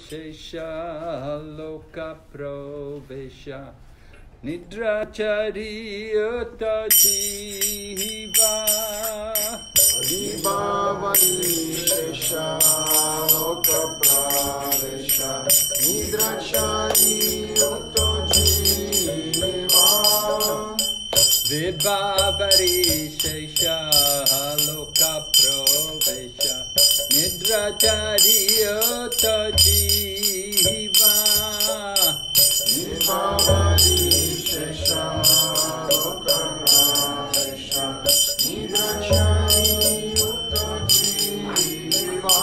Shesha Loka Provesha Nidrachariyata Jiva Shesha Loka Provesha Nidrachariyata Jiva Vibhavari Shesha Loka Provesha Nidrachariyata Jiva Vibhavari Shesha Loka Provesha Nidrachariyata Jiva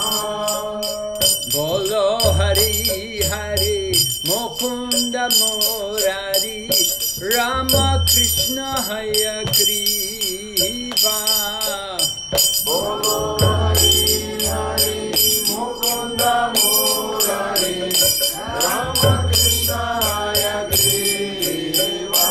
Bolo Hari Hari Mukunda Murari Rama Krishna Hayagriva Bolo Hari Hari Mukunda Murari Rama Krishna Hayagriva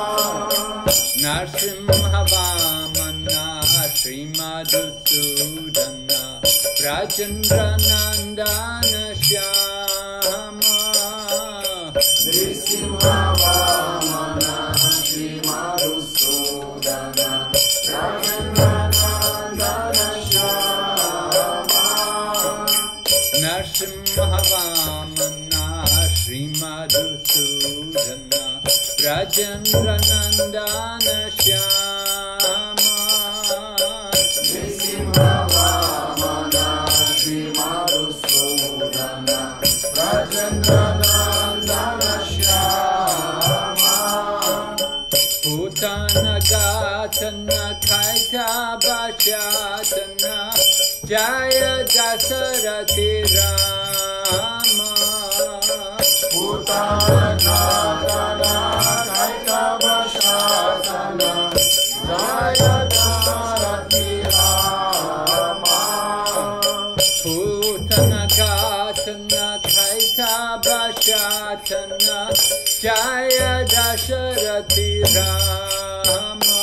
Narsimha Vamana Srimadusudana Rajendra Nandana Shyama Nrisimha Vamana Shri Madhusudana Rajendra Nandana Shyama Narsimha Vamana Srimadusudana Rajendra Nandana Shyama Nrisimha Vamana Shri Madhusudana Rajendra Nandana Shyama Putana Gatana Kaita Bachatana Jaya Dasarathi Rama Putana Gatana Kaita Bachatana Jaya Dasarathi Rama Putana Gatana Kaita Bachatana Jaya Dasarathi Rama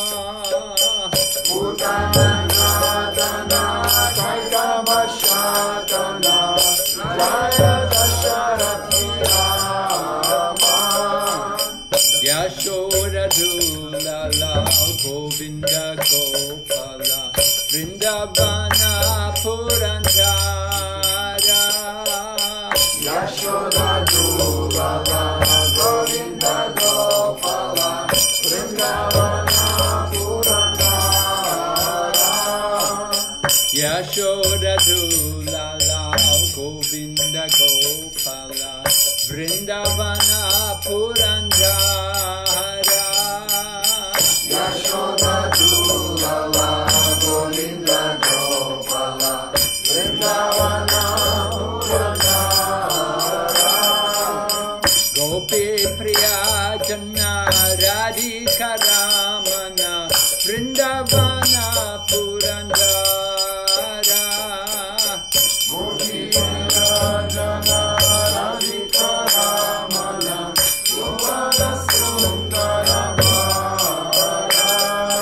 Putana Gatana Kaita Bachatana Jaya Dasarathi Rama Yashoda Dulala Govinda Gopala Vrindavana Purandara Yashoda Dulala Govinda Gopala Vrindavana Purandara Yashoda Dulala Govinda Gopala Vrindavana Purandara Yashoda Dulala Govinda Gopala Vrindavana Purandara Gopi Priya Janna Radhika Ramana Vrindavana Purandara Gopi Rajana Radhika Ramana Govana Sundara Bhara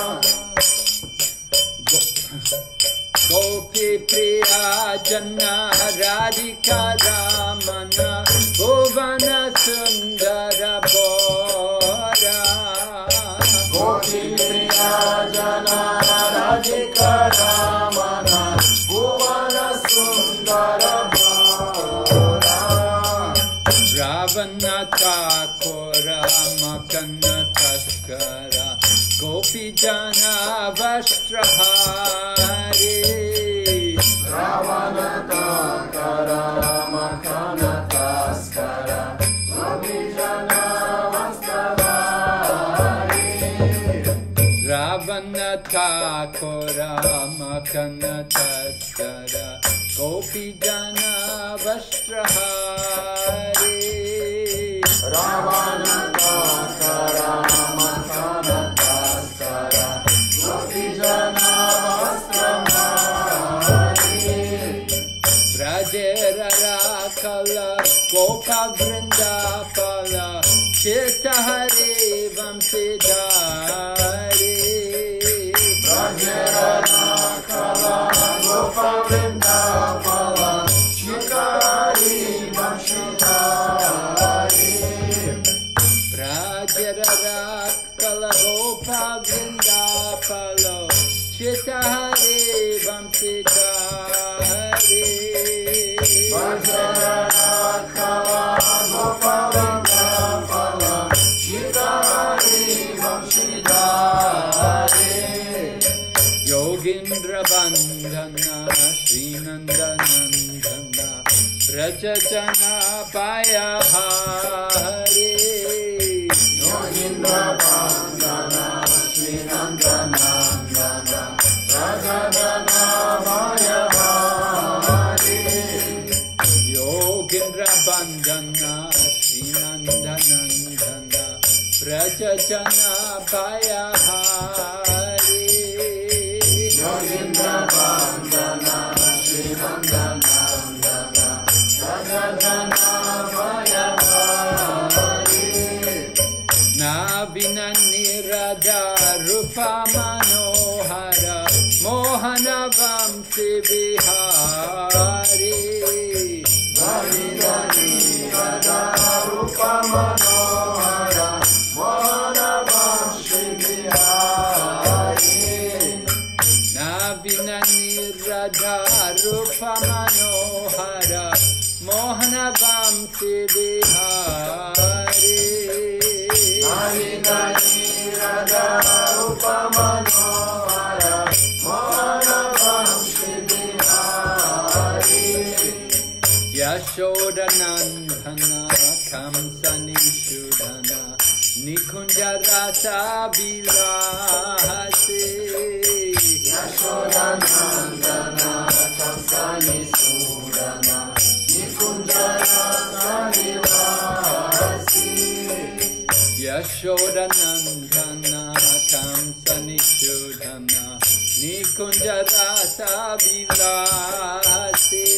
Gopi Priya Janna Radhika Ramana Govana Sundara Bhara Gopi Rajana Radhika Ramana Govana Sundara Bhara Ravana Thakura Makana Taskara Gopi Jana Vastrahari Ravana Thakara Makana Taskara Gopi Jana Vastavari Ravana Thakura Makana Taskara Gopi Jana Vastrahari Ravana Thakara Makana Taskara Gopi Jana Vastavari Brajera Rakala Gopa Vrindapala Cheta Hare Vamsidhari Brajera Rakala Gopa Vrindapala Shikari Vamshi Prajajana Payahari Yogendra Bandhana Shri Nandanandana Prajajana Payahari Yogendra Bandhana Shri Nandanandana Prajajana Payahari Yogendra Bandhana Shri Nandanandana Prajajana Payahari Navina Nirada Rupa Manohara Mohana Vamsi Vihari Navina Nirada Rupa Manohara Mohana Vamsi Vihari Navina Nirada Rupa Manohara Mohana Vamsi Vihari Navina Nirada Rupa Manohara Mohana Vamsi Vihari Yashodanandana Kamsa Nishudana Nikunja Rasa Vilasi Yashodanandana Kamsa Nishudana Nikunja Rasa Vilasi Yashodanandana Kamsa Nishudana Nikunja Rasa Vilasi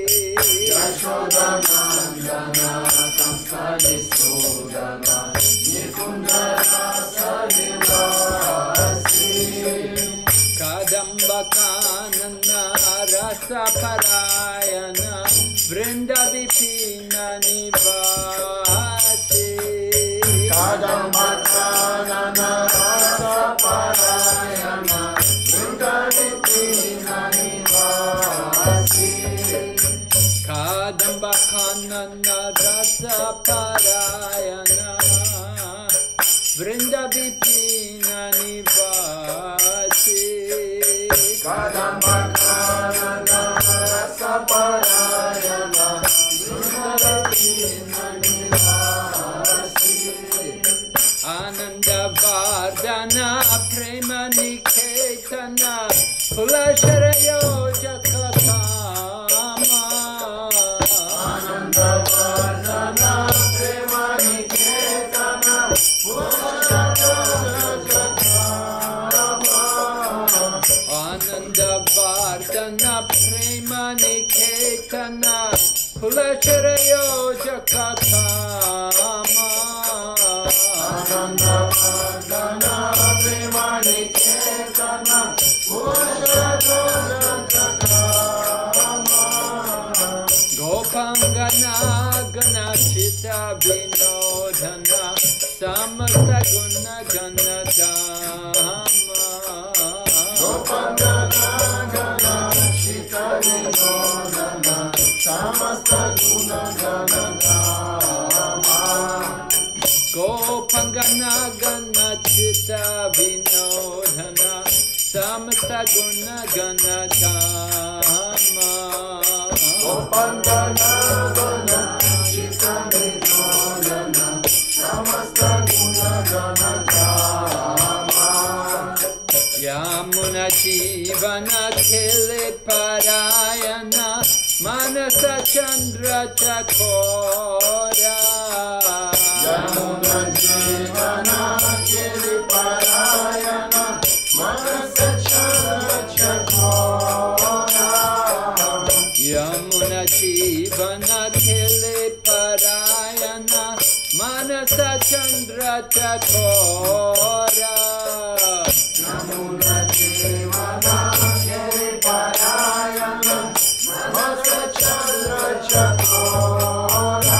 Yashodanandana Kamsa Nishudana Nikunja Rasa Vilasi Kadamba Kanana Rasa Parayana Vrinda Vipina Nivasi Kadambakanana Rasa Parayana Vrinda-vipina Nivasi Kadamba Kanana Rasa Parayana Vrinda Vipina Nivasi Kadambakanana Rasa Parayana Vrinda-vipina Nivasi Ananda Vardhana Prema Niketana Kulasharayo Jakatama Ananda Vardhana Prema Niketana Ananda Vardhana Prema Niketana Kulasharayo Jakatama Ananda Vardhana Prema Niketana Gopangana Gana Chita Vinodhana Samasta Guna Gana Dhamma Gopangana Gana Chita Vinodhana Samasta Guna Gana Dhamma Gopangana Gana Chita Vinodhana Samasta Guna Gana Dhamma Gopangana Gana Chita Vinodhana Samasta Guna Gana Dhamma Yamuna Jivana Khele Parayana Manasa Chandra Chakora Yamuna Jivana Khele Parayana Manasa Chandra Chakora Yamuna Jivana Khele Parayana Manasa Chandra Chakora Yamuna Jivana Khele Parayana Manasa Chandra Chakora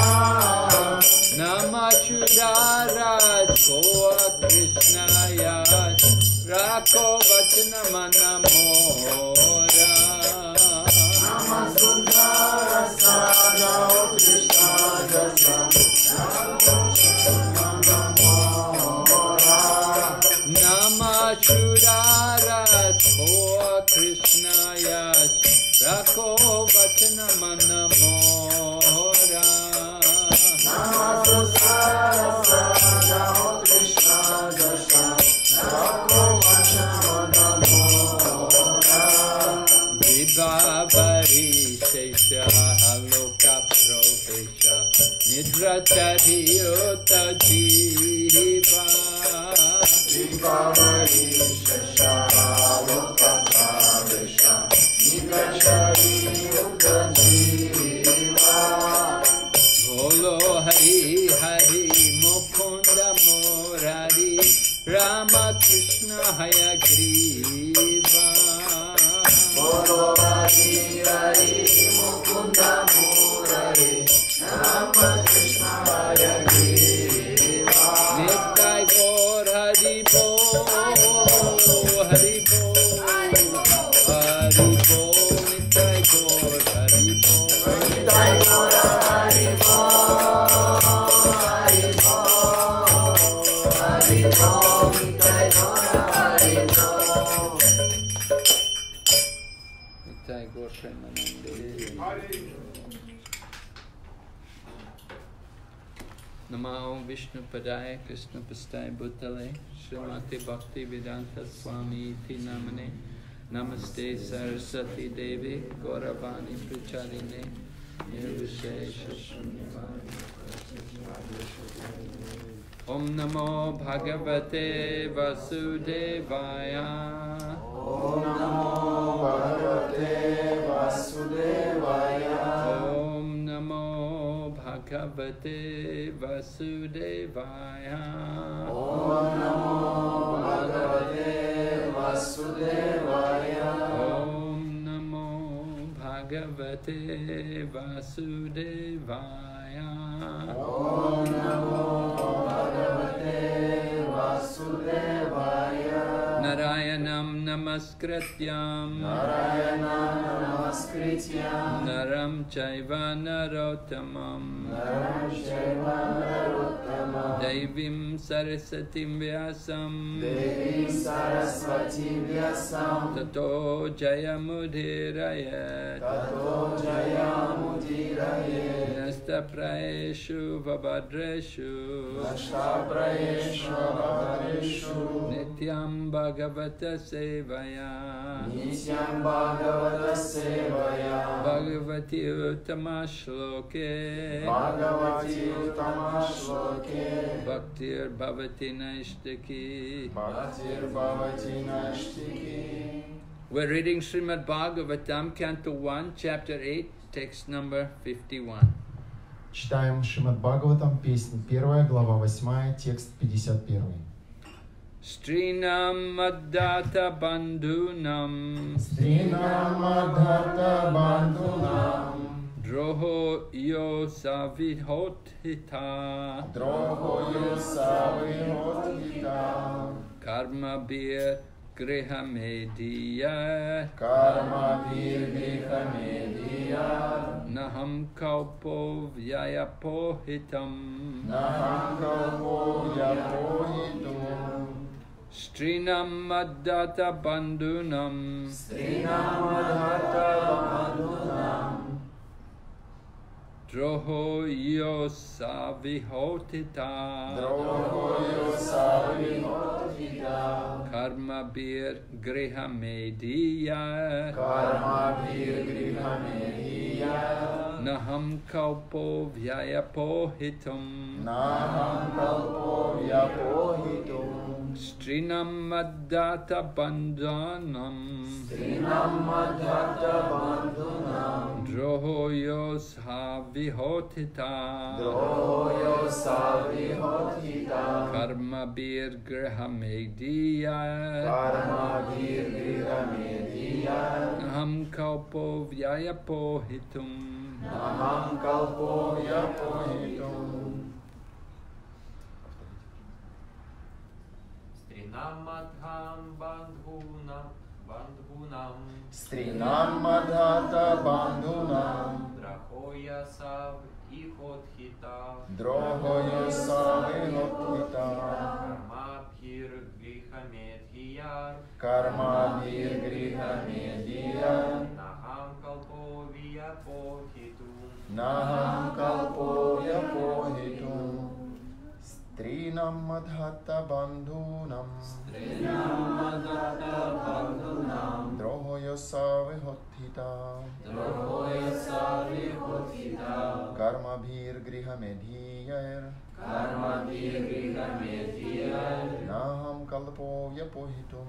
Namachudaraj Koa Krishnaya Rako Vachana Manamora Namasundara Sada Krishna Jasa Namachudaraj Koa Krishnaya Rako Vachana Manamora Nidrachariota Jiva Vikavari Shasharukaparisha Nidrachariota Jiva Bolo Hari Hari Mukunda Murari Rama Krishna Hayagriva Bolo Hari Hari Mukunda Murari Rama Krishna Hayagriva Nitai Gaur Hari Bo Hari Bo Hari Bo Nitai Gaur Hari Bo Nitai Gaur Hari Bo Hari Bo Hari Bo Nitai Gaur Hari Bo Nitai Gaur Premanande Namo Vishnu Padaya Krishna Pastai Bhutale Srimati Bhakti Vedanta Swami Iti Namane Namaste Saraswati Devi Gauravani Pracharine Nirvishesha Shunyavadi Om Namo Bhagavate Vasudevaya Om Namo Bhagavate Vasudevaya Om Namo Bhagavate Vasudevaya Om Namo Bhagavate Vasudevaya Om Namo Bhagavate Vasudevaya Om Namo Bhagavate Vasudevaya Narayanam Namaskrityam Narayanam Namaskrityam Naram Chaiva Narottamam Naram Shaiva Narottamam Devim Sarasatim Vyasam Devim Saraswati Vyasam Tato Jayamudhirayat Tato Jayamudhirayet Nasta Praeshu Vabhadreshu Nashtaprayeshu Bhavareshu Nityam Bhagavata Sevaya Nityam Bhagavata Sevaya Bhagavati Uttama Shloke Bhagavati Uttama Shloke Bhaktir Bhavati Naishtaki. Bhaktir Bhavati Nashtiki. We're reading Srimad Bhagavatam, Canto 1, Chapter 8, text number 51. Читаем Шримад Бхагаватам, песня 1, глава 8, текст 51. Strinam Madhata Bandhunam Strinam Adhata Bandhunam Droho Yo Savihotita Droho Yusavihotita Karma Bir Griha Mediya Karma Virviha Mediya Naham Kaupo Vyayapohitam Naham Kalpo Yapohitum Strinam Madhata Bandhunam Strinam Adhata Bandhunam Droho Yo Savihotita Droho Yusavihotita Karma Bir Griha Mediya Karma Virviha Mediya Naham Kaupo Vyayapohitum Naham Kalpo Yapohitum Strinam Madhata Bandhanam Strinam Adhata Bandhunam Droho Yo Savihotita Droho Yusavihotita Karma Bir Griha Mediya Karma Virviha Mediya Naham Kaupo Vyayapohitum Naham Kalpo Yapohitum Strinam Bandhunam Strinam Adhata Bandhunam Drahoya Sav Ihothita Droho Yusavihotita Karma Bhir Griha Medhiyar Karma Virviha Mediya Naham Kalpo Vyapohitum Naham Kalpo Yapohitum Strinam Srinam madhata bandhunam Drohoyasa vihothita Karma bhir griha medhiyar Naham kalpo yapohitum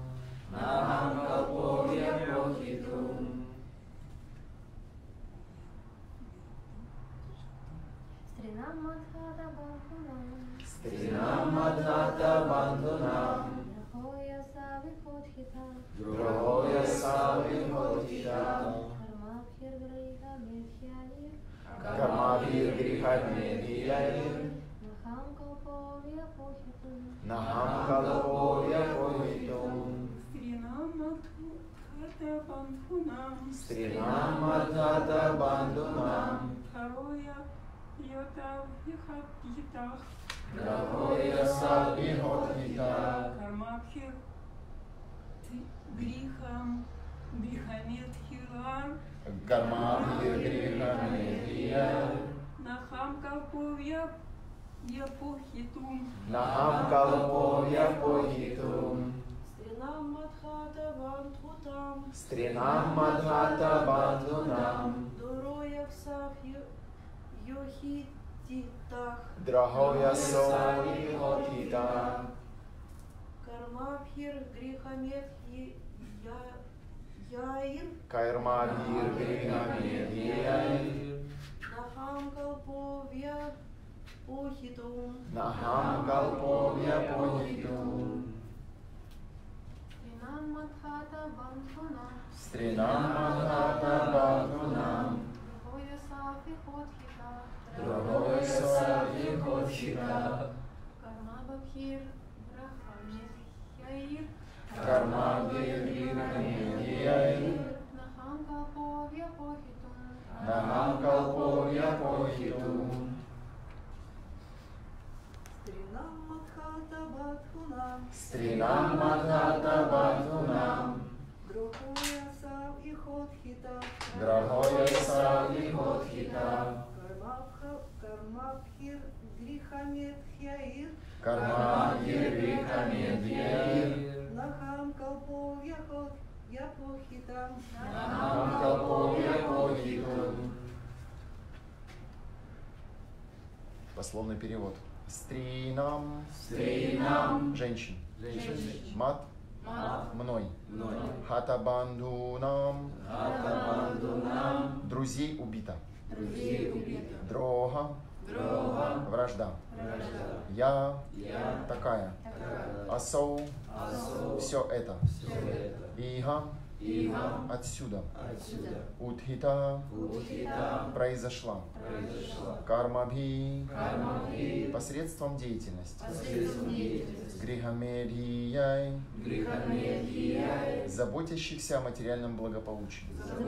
Strinam madhata bandhunam Drohoyasa vihothita Karma bhir griha medhiyar Naham kalpo yapohitum Strinam madhata bandhunam Drohoyasa vihothita Karma bhir griha medhiyar Naham kalpo yapohitum Strinam madhata bandhunam Drohoyasa vihothita Karma bhir griha medhiyar Naham kalpo yapohitum Strinam madhata bandhunam Drohoyasa vihothita Karma bhir griha medhiyar Naham kalpo yapohitum Strinam madhata bandhunam Drohoyasa vihothita Karma bhir griha medhiyar Naham kalpo yapohitum. Пословный перевод. Стринам. Женщин. Мат. Мной. Хатабандунам. Друзей убито. Дрога. Вражда. Я. Такая. Асоу. Все это. Ига. Отсюда. Утхита. Произошла. Кармабхи. Посредством деятельности. Грихамедхияй. Заботящихся о материальном благополучии.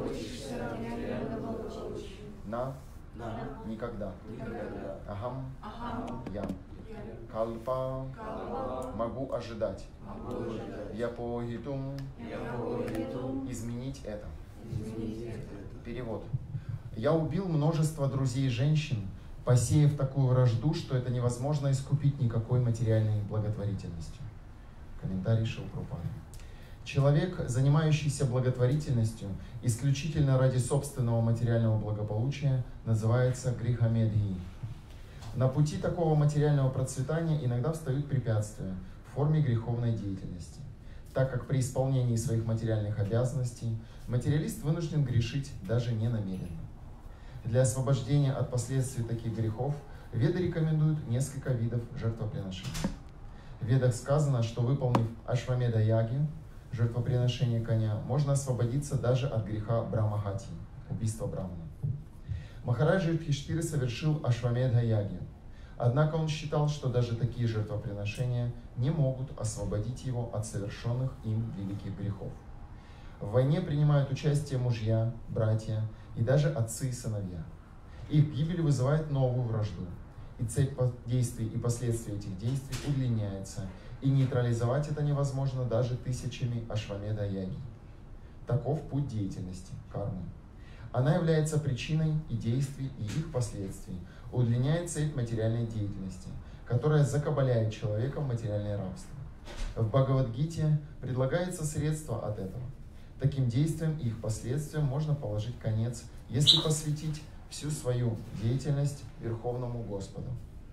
На. Никогда. Ахам. Я. Кальпа. Могу ожидать. Япохитум. Изменить это. Перевод. Я убил множество друзей женщин, посеяв такую вражду, что это невозможно искупить никакой материальной благотворительностью. Комментарий Шрила Прабхупады. Человек, занимающийся благотворительностью исключительно ради собственного материального благополучия, называется грихамедхи. На пути такого материального процветания иногда встают препятствия в форме греховной деятельности, так как при исполнении своих материальных обязанностей материалист вынужден грешить даже не намеренно. Для освобождения от последствий таких грехов Веды рекомендуют несколько видов жертвоприношений. В Ведах сказано, что выполнив ашвамеда-яги, жертвоприношение коня, можно освободиться даже от греха брамахати, убийства брамана. Махараджа Юдхиштхира совершил ашвамедха-яги, однако он считал, что даже такие жертвоприношения не могут освободить его от совершенных им великих грехов. В войне принимают участие мужья, братья и даже отцы и сыновья. Их гибель вызывает новую вражду, и цепь действий и последствий этих действий удлиняется, и нейтрализовать это невозможно даже тысячами ашвамеда-яги. Таков путь деятельности, кармы. Она является причиной и действий, и их последствий, удлиняет цепь материальной деятельности, которая закабаляет человека в материальное рабство. В Бхагавад-гите предлагается средство от этого. Таким действиям и их последствиям можно положить конец, если посвятить всю свою деятельность Верховному Господу.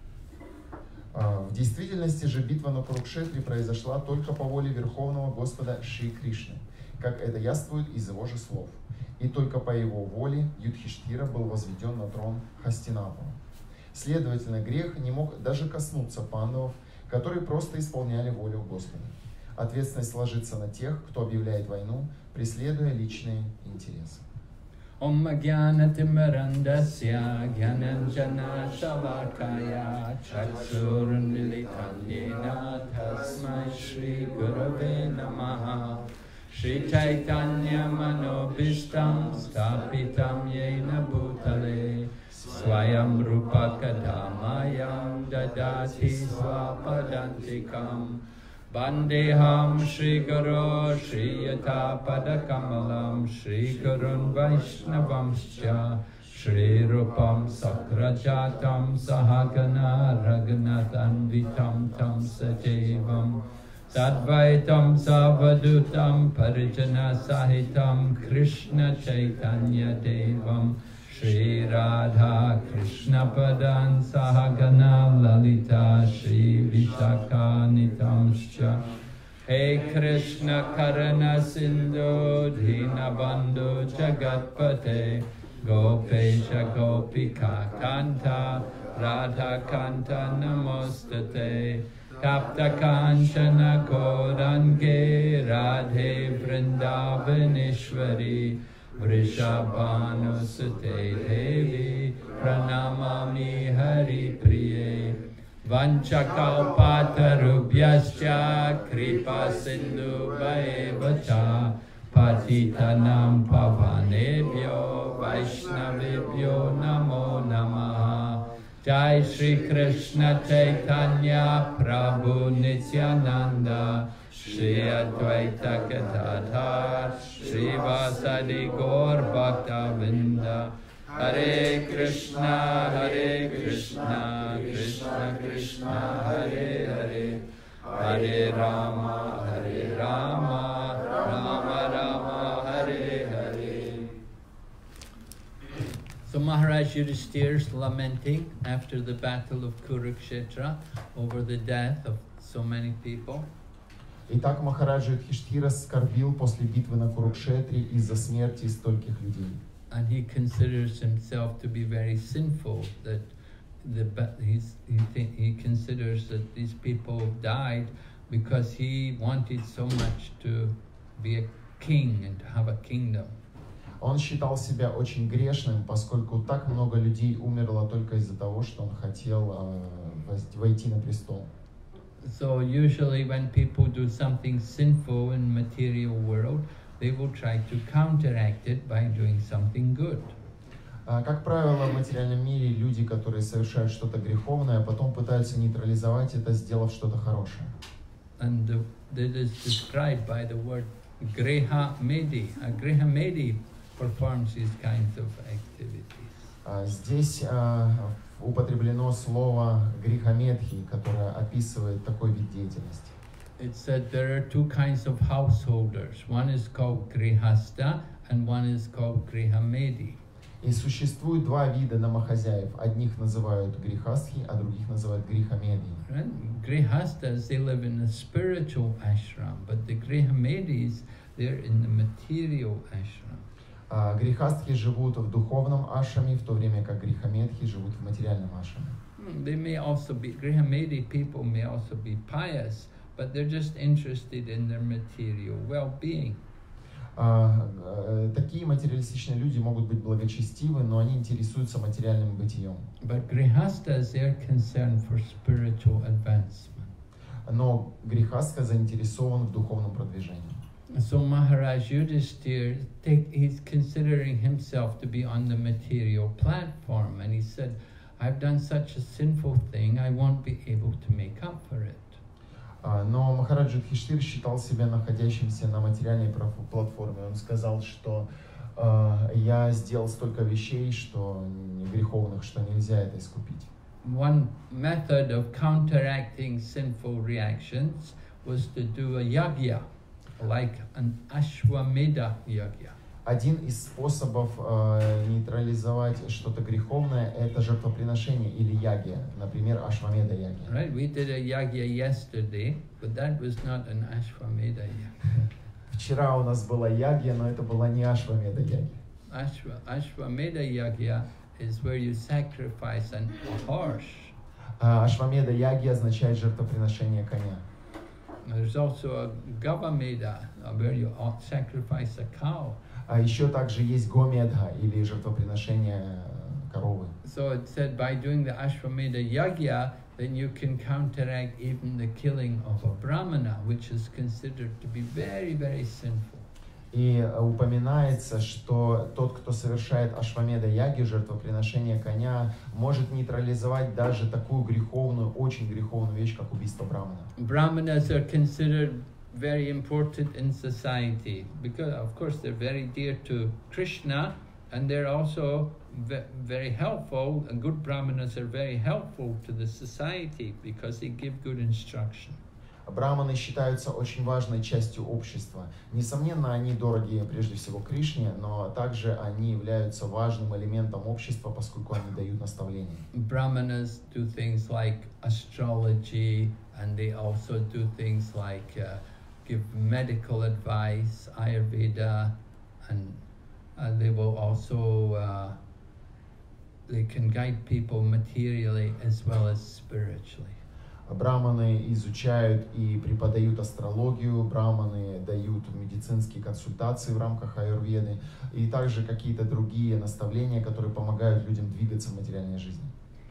В действительности же битва на Курукшетре произошла только по воле Верховного Господа Шри Кришны, как это яствует из его же слов. И только по его воле Юдхиштхира был возведен на трон Хастинапура. Следовательно, грех не мог даже коснуться пандавов, которые просто исполняли волю Господа. Ответственность ложится на тех, кто объявляет войну, преследуя личные интересы. Om Jnanatimirandasya Jnananjana Shalakaya Chakshurmilitanena Tasmai Shri Gurave Namaha Shri Chaitanya Manobishtam Stapitam Yena Bhutale Swayam Rupa Kadamayam Dadati Swapadantikam Bandeham Shri Guru Shri Yata Padakamalam Shri Gurun Vaishnavamscha Shri Rupam Sakrajatam Sahagana Raghunathan Vitam Tam Sajevam Sadvaitam Savadutam Parijana Sahitam Krishna Chaitanya Devam Shri Radha Krishna Padan Sahagana Lalita Shri Vishaka Nitamscha Hey Krishna Karana Sindhu Dina Bandhu Jagatpate Gopesha Gopika Kanta Radha Kanta Namostate Tapta Kanchana Korange Radhe Vrindavaneshwari Vrishabhanusute Devi Pranamami Hari Priye Vanchakalpatarubhyascha Kripa Sindhu Vaevacha Patitanam Pavanebhyo Vaishnavibhyo Namo Namaha Jai Shri Krishna Chaitanya Prabhu Nityananda Shri Advaita Gadadhar Shri Vasadi Gaur Bhakta Vrinda Hare Krishna Krishna Krishna Hare Hare Hare Rama Rama Rama Hare Hare. So Maharaj Yudhishthira is lamenting after the battle of Kurukshetra over the death of so many people. Итак, Махараджа Юдхиштхира скорбил после битвы на Курукшетре из-за смерти стольких людей. And he considers himself to be very sinful, that he considers that these people died because he wanted so much to be a king and to have a kingdom. Он считал себя очень грешным, поскольку так много людей умерло только из-за того, что он хотел войти на престол. So usually when people do something sinful in material world, they will try to counteract it by doing something good. Как правило, в материальном мире люди, которые совершают что-то греховное, потом пытаются нейтрализовать это, сделав что-то хорошее. And that is described by the word Griha Medi. A Griha Medi performs these kinds of activities. Здесь употреблено слово грихамедхи, которое описывает такой вид деятельности. It said there are two kinds of householders. One is called Grihasta and one is called Grihamedi. И существует два вида домохозяев. Одних называют грихастхи, а других называют грихамеди. Grihastas, they live in a spiritual ashram, but the Grihamedis, they're in the material ashram. Грихастхи живут в духовном ашраме, в то время как грихамедхи живут в материальном ашраме. They may also be, Grihamedi people may also be pious, but they're just interested in their material well-being. Такие материалистичные люди могут быть благочестивы, но они интересуются материальным бытием. But Grihastas, they're concerned for spiritual advancement. Но грихастха заинтересован в духовном продвижении. So Maharaj Yudhishthira, he's considering himself to be on the material platform, and he said, I've done such a sinful thing, I won't be able to make up for it. Но Махарадж Юдхиштхир считал себя находящимся на материальной платформе. Он сказал, что я сделал столько вещей, что греховных, что нельзя это искупить. one method of counteracting sinful reactions was to do a yagya, like an Ashwamedha yagya. Один из способов нейтрализовать что-то греховное – это жертвоприношение или ягия, например, Ашвамеда ягия. Right, we did a yagya yesterday, but that was not an Ashwamedha yagya. Вчера у нас была ягия, но это была не Ашвамеда ягия. Ashwamedha yagya is where you sacrifice a horse. Ашвамеда ягия означает жертвоприношение коня. There's also a Gavamedha, where you sacrifice a cow. А еще также есть гомедха или жертвоприношение коровы. So it said by doing the Ashwamedha yagya, then you can counteract even the killing of a brahmana, which is considered to be very, very sinful. И упоминается, что тот, кто совершает Ашвамеда яги, жертвоприношение коня, может нейтрализовать даже такую греховную, очень греховную вещь, как убийство брамана. Brahmanas are considered very important in society because, of course, they're very dear to Krishna, and they're also very helpful. And good brahmanas are very helpful to the society because they give good instruction. Браманы считаются очень важной частью общества. Несомненно, они дороги прежде всего Кришне, но также они являются важным элементом общества, поскольку они дают наставления. Brahmanas do things like astrology, and they also do things like give medical advice, Ayurveda, and they will also they can guide people materially as well as spiritually. Браманы изучают и преподают астрологию, браманы дают медицинские консультации в рамках аюрведы и также какие-то другие наставления, которые помогают людям двигаться в материальной жизни.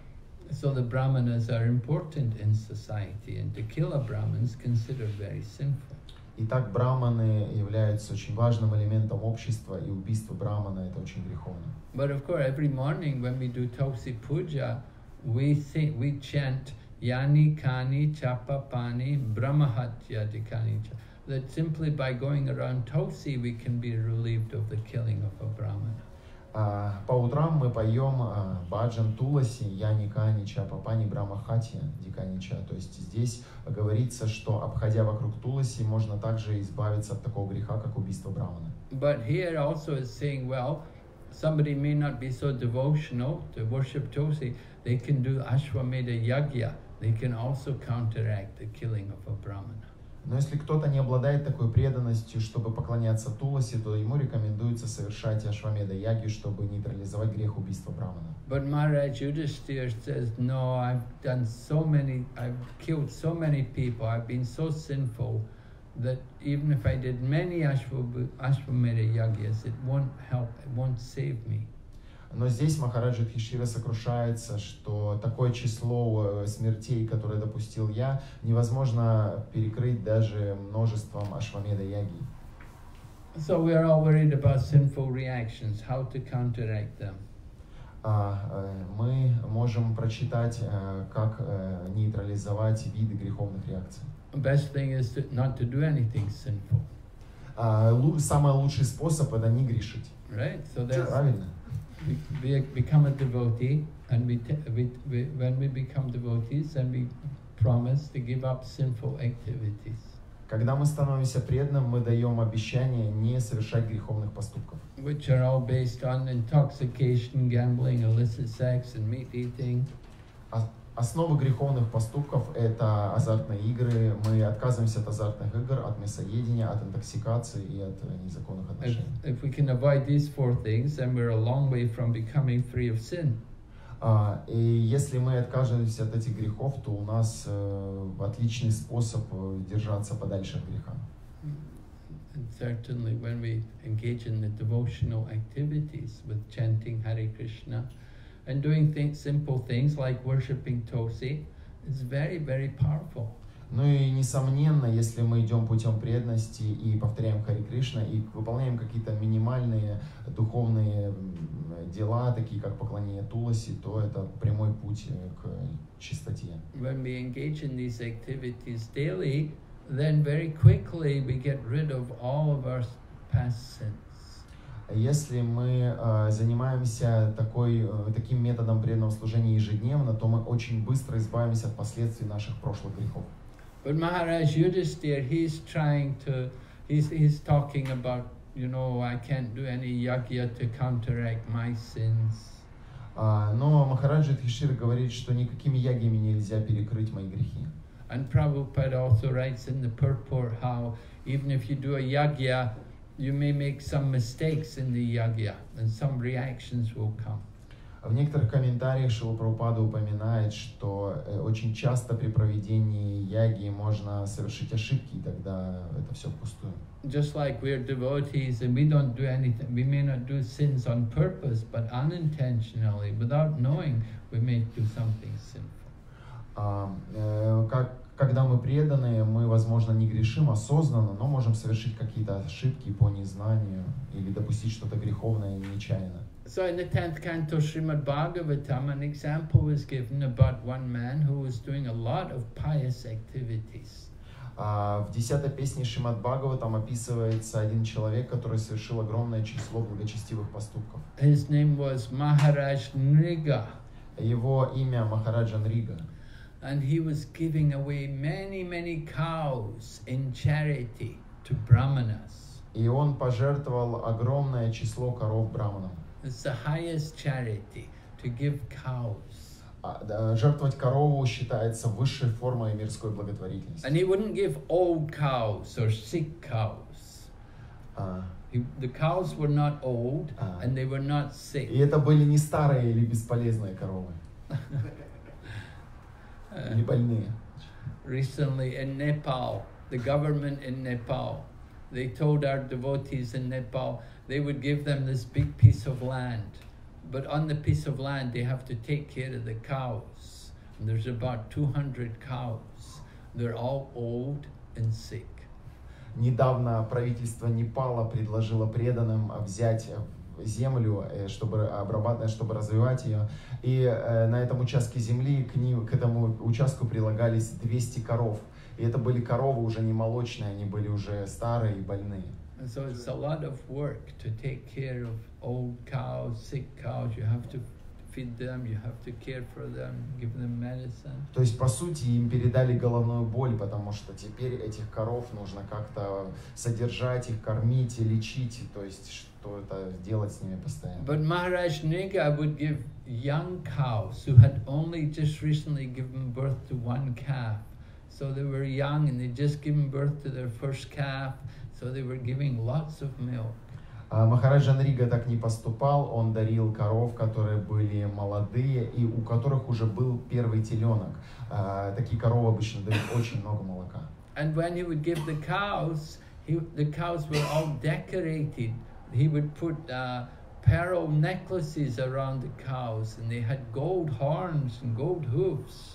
So the brahmanas are important in society, and to kill a brahman is considered very sinful. Итак, браманы являются очень важным элементом общества, и убийство брамана – это очень греховно. But of course, every morning when we do Tulsi Puja, we chant Yani Kani Chapapani Brahmahatya Dikani. That simply by going around Tulsi, we can be relieved of the killing of a brahmana. По утрам мы поем баджан Туласи, Яни Кани Чапапани Брамахатья Диканича. То есть здесь говорится, что обходя вокруг Туласи, можно также избавиться от такого греха, как убийство брамана. But here also is saying, well, somebody may not be so devotional to worship Tulsi, they can do Ashwamedha Yagya. They can also counteract the killing of a brahmana. Но если кто-то не обладает такой преданностью, чтобы поклоняться Туласи, то ему рекомендуется совершать Ашвамеда ягью, чтобы нейтрализовать грех убийства брамана. But Maharaj Yudhishthira says, no, I've killed so many people, I've been so sinful that even if I did many Ashwamedha yagyas, it won't help, it won't save me. Но здесь Махарадж Юдхиштхира сокрушается, что такое число смертей, которое допустил я, невозможно перекрыть даже множеством Ашвамеда яги. So we are all worried about sinful reactions, how to counteract them. Мы можем прочитать, как нейтрализовать виды греховных реакций. The best thing is not to do anything sinful. Самый лучший способ – это не грешить. Right? So that's правильно. We become a devotee, and when we become devotees, then we promise to give up sinful activities. Когда мы становимся преданным, мы даем обещание не совершать греховных поступков. Which are all based on intoxication, gambling, illicit sex, and meat eating. Основа греховных поступков – это азартные игры. Мы отказываемся от азартных игр, от мясоедения, от интоксикации и от незаконных отношений. If we can avoid these four things, then we're a long way from becoming free of sin. И если мы откажемся от этих грехов, то у нас отличный способ держаться подальше от греха. And certainly when we engage in the devotional activities with chanting Hare Krishna, and doing simple things like worshipping Tulsi is very, very powerful. Ну и несомненно, если мы идем путем преданности и повторяем Харе Кришна и выполняем какие-то минимальные духовные дела, такие как поклонение Туласи, то это прямой путь к чистоте. When we engage in these activities daily, then very quickly we get rid of all of our past sins. Если мы занимаемся таким методом преданного служения ежедневно, то мы очень быстро избавимся от последствий наших прошлых грехов. But Maharaj Yudhisthira, he's talking about, I can't do any yagya to counteract my sins. Но Махараджа Юдхиштира говорит, что никакими ягьями нельзя перекрыть мои грехи. And Prabhupada also writes in the purport how even if you do a yagya, you may make some mistakes in the yagya and some reactions will come. В некоторых комментариях Шрила Прабхупада упоминает, что очень часто при проведении яги можно совершить ошибки, и тогда это все впустую. Just like we're devotees and we don't do anything, we may not do sins on purpose, but unintentionally, without knowing, we may do something sinful. Когда мы преданы, мы, возможно, не грешим осознанно, но можем совершить какие-то ошибки по незнанию или допустить что-то греховное нечаянно. So in the 10th canto Srimad Bhagavatam, an example was given about one man who was doing a lot of pious activities. В 10-й песне Шримад Бхагаватам описывается один человек, который совершил огромное число благочестивых поступков. His name was Maharaj Nriga. Его имя Махараджа Нрига. And he was giving away many cows in charity to brahmanas. И он пожертвовал огромное число коров браманам. It's the highest charity, to give cows. Жертвовать корову считается высшей формой мирской благотворительности. And he wouldn't give old cows or sick cows. The cows were not old and they were not sick. И это были не старые или бесполезные коровы. Или больные. Recently in Nepal, the government in Nepal, they told our devotees in Nepal they would give them this big piece of land. But on the piece of land they have to take care of the cows. And there's about 200 cows. They're all old and sick. Недавно правительство Непала предложило преданным взять землю, чтобы обрабатывать, чтобы развивать ее. И на этом участке земли к этому участку прилагались 200 коров. И это были коровы уже не молочные, они были уже старые и больные. So it's a lot of work to take care of old cows, sick cows. You have to feed them, you have to care for them, give them medicine. То есть, по сути, им передали головную боль, потому что теперь этих коров нужно как-то содержать, их кормить и лечить, то есть, что-то делать с ними постоянно. But Maharaj Nriga would give young cows who had only just recently given birth to one calf. So they were young and they'd just given birth to their first calf. So they were giving lots of milk. Махараджа Нрига так не поступал, он дарил коров, которые были молодые и у которых уже был первый теленок. Такие коровы обычно дают очень много молока. And when he would give the cows were all decorated. He would put pearl necklaces around the cows and they had gold horns and gold hooves.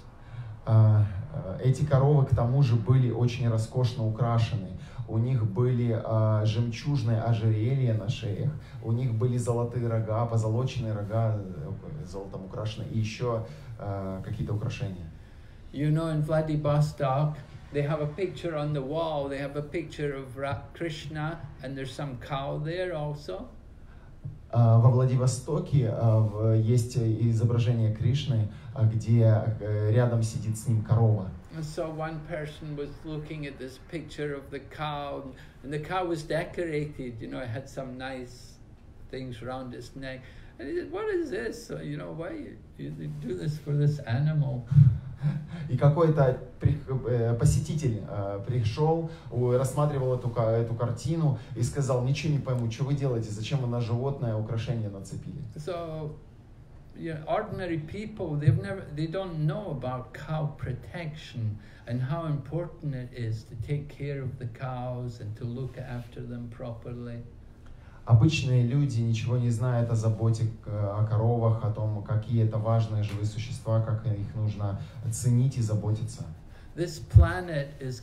Эти коровы к тому же были очень роскошно украшены. У них были жемчужные ожерелья на шеях, у них были золотые рога, позолоченные рога, золотом украшены, и еще какие-то украшения. You know, in Vladivostok, they have a picture on the wall, they have a picture of Krishna, and there's some cow there also. Во Владивостоке есть изображение Кришны, где рядом сидит с ним корова. So one person was looking at this picture of the cow, and the cow was decorated, you know, it had some nice things around its neck. And he said, what is this? So, you know, why you do this for this animal? И какой-то посетитель пришел, рассматривал эту картину и сказал: ничего не пойму, что вы делаете, зачем вы на животное украшение нацепили? So, you know, ordinary people, they don't know about cow protection and how important it is to take care of the cows and to look after them properly. Обычные люди ничего не знают о заботе о коровах, о том, какие это важные живые существа, как их нужно ценить и заботиться. This planet is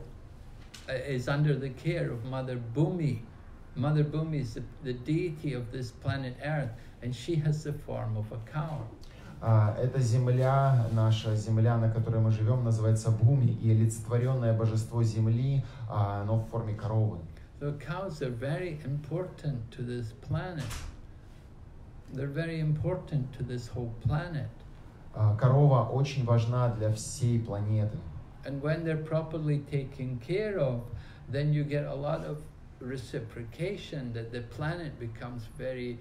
under the care of Mother Bhumi. Mother Bhumi is the deity of this planet Earth, and she has the form of a cow. Эта земля, наша земля, на которой мы живем, называется Бхуми, и олицетворенное божество земли, оно в форме коровы. So cows are very important to this planet. They're very important to this whole planet. Корова очень важна для всей планеты. And when they're properly taken care of, then you get a lot of reciprocation, that the planet becomes very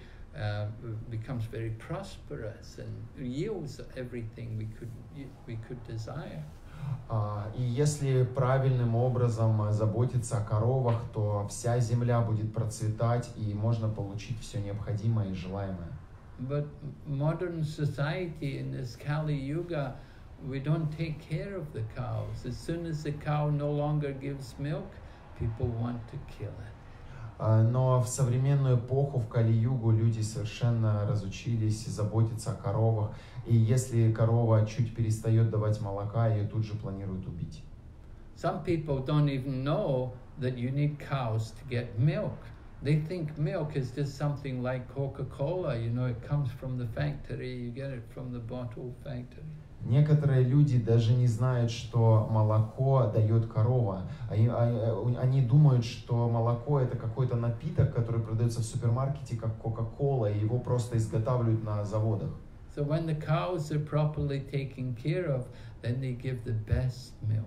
prosperous and yields everything we could desire. И если правильным образом заботиться о коровах, то вся земля будет процветать, и можно получить все необходимое и желаемое. But modern society in this Kali Yuga, we don't take care of the cows. As soon as the cow no longer gives milk, people want to kill it. Но в современную эпоху, в Кали-югу, люди совершенно разучились заботиться о коровах. И если корова чуть перестает давать молока, ее тут же планируют убить. Some people don't even know that you need cows to get milk. They think milk is just something like Coca-Cola. You know, it comes from the factory, you get it from the bottle factory. Некоторые люди даже не знают, что молоко дает корова. Они думают, что молоко это какой-то напиток, который продается в супермаркете, как Кока-Кола, и его просто изготавливают на заводах. So when the cows are properly taken care of, then they give the best milk.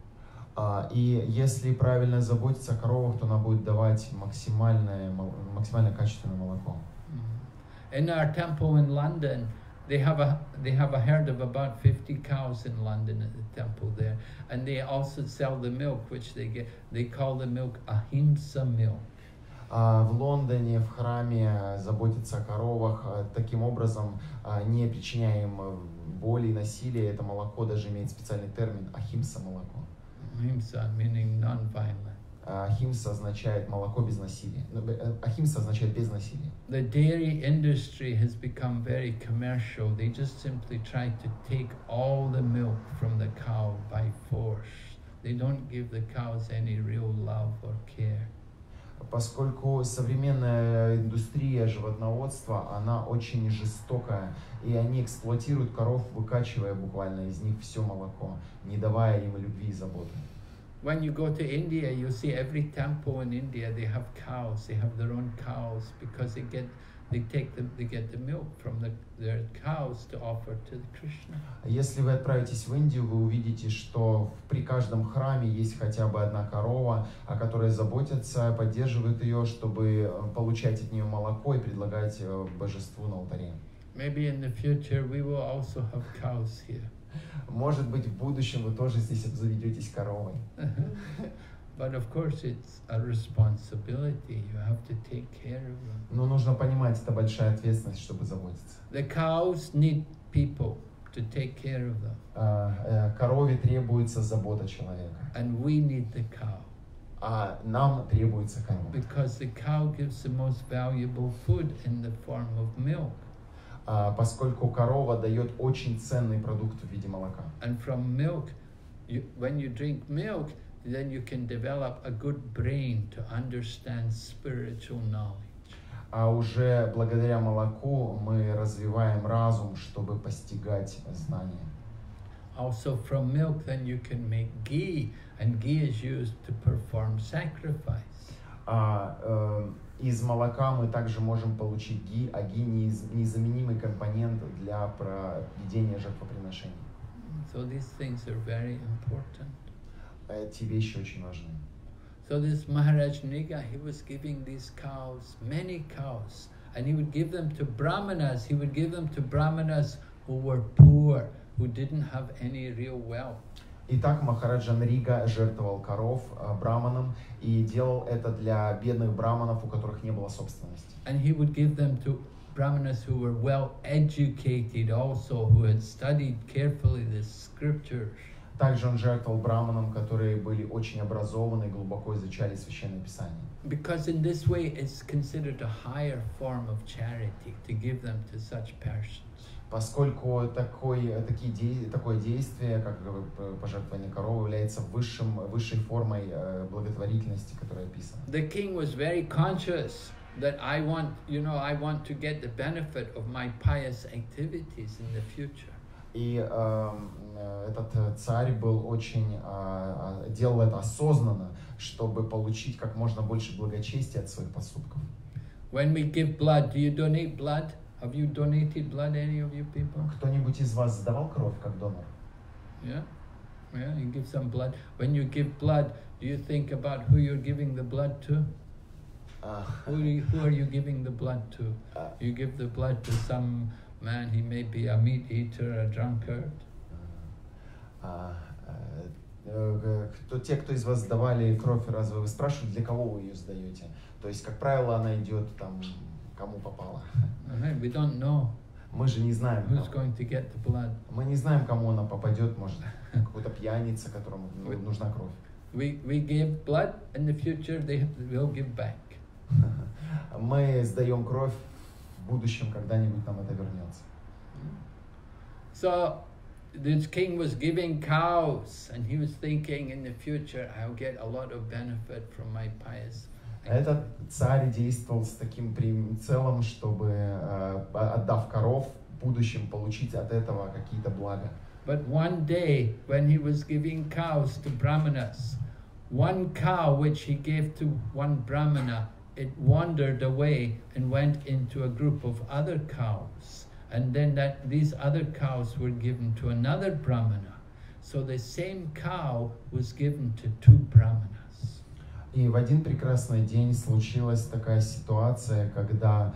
И если правильно заботиться о коровах, то она будет давать максимально качественное молоко. In our temple in London, they have a herd of about 50 cows in London at the temple there, and they also sell the milk, which they call the milk ahimsa milk. В Лондоне в храме заботятся о коровах таким образом, не причиняя им боли и насилия. Это молоко даже имеет специальный термин ахимса молоко. Ahimsa meaning non-violent. Ахимса означает молоко без насилия. Ахимса означает без насилия. The dairy industry has become very commercial. They just simply try to take all the milk from the cow by force. They don't give the cows any real love or care. Поскольку современная индустрия животноводства, она очень жестокая, и они эксплуатируют коров, выкачивая буквально из них все молоко, не давая им любви и заботы. When you go to India, you'll see every temple in India, they have cows. They have their own cows because they get the milk from their cows to offer to Krishna. Если вы отправитесь в Индию, вы увидите, что при каждом храме есть хотя бы одна корова, о которой заботятся, поддерживают ее, чтобы получать от нее молоко и предлагать божеству на алтаре. Maybe in the future we will also have cows here. Может быть, в будущем вы тоже здесь обзаведетесь коровой. But of course it's a responsibility. You have to take care of them. Но нужно понимать, это большая ответственность, чтобы заботиться. The cows need people to take care of them. Корове требуется забота человека. And we need the cow. А нам требуется корова. Because the cow gives the most valuable food in the form of milk. Поскольку корова дает очень ценный продукт в виде молока. And from milk, when you drink milk, then you can develop a good brain to understand spiritual knowledge. А уже благодаря молоку мы развиваем разум, чтобы постигать знания. Also from milk, then you can make ghee, and ghee is used to perform sacrifice. Из молока мы также можем получить ги, а ги незаменимый компонент для проведения жертвоприношений. So these things are very important. Эти вещи очень важны. So this Maharaj Niga, he was giving these cows, many cows, and he would give them to brahmanas. He would give them to brahmanas who were poor, who didn't have any real wealth. Итак, Махараджа Нрига жертвовал коров браманам и делал это для бедных браманов, у которых не было собственности. And he would give them to brahmanas who were well educated also, who had studied carefully the scriptures. Также он жертвовал браманам, которые были очень образованы и глубоко изучали Священное Писание. Because in this way it's considered a higher form of charity to give them to such persons. Поскольку такое действие, как пожертвование коровы, является высшей формой благотворительности, которая описана. The king was very conscious that I want to get the benefit of my pious activities in the future. И этот царь был очень, делал это осознанно, чтобы получить как можно больше благочестия от своих поступков. When we give blood, do you donate blood? Have you donated blood, any of you people? Кто-нибудь из вас сдавал кровь как донор? Yeah? Yeah, you give some blood. When you give blood, do you think about who you're giving the blood to? Who are you giving the blood to? You give the blood to some man, he may be a meat eater, a drunkard. Те, кто из вас сдавали кровь, разве вы спрашиваете, для кого вы ее сдаете? То есть, как правило, она идет там, кому попало. We don't know Мы же не знаем, who's going to get the blood. мы не знаем, кому она попадет, может, какой-то пьяница, которому нужна кровь. We give blood, in the future they will give back. Мы сдаем кровь, в будущем когда-нибудь нам это вернется. So this king was giving cows, and he was thinking, in the future I'll get a lot of benefit from my pious. Этот царь действовал с таким прицелом, чтобы, отдав коров, в будущем получить от этого какие-то блага. But one day, when he was giving cows to brahmanas, one cow which he gave to one brahmana, it wandered away and went into a group of other cows. And then these other cows were given to another brahmana. So the same cow was given to two brahmanas. И в один прекрасный день случилась такая ситуация, когда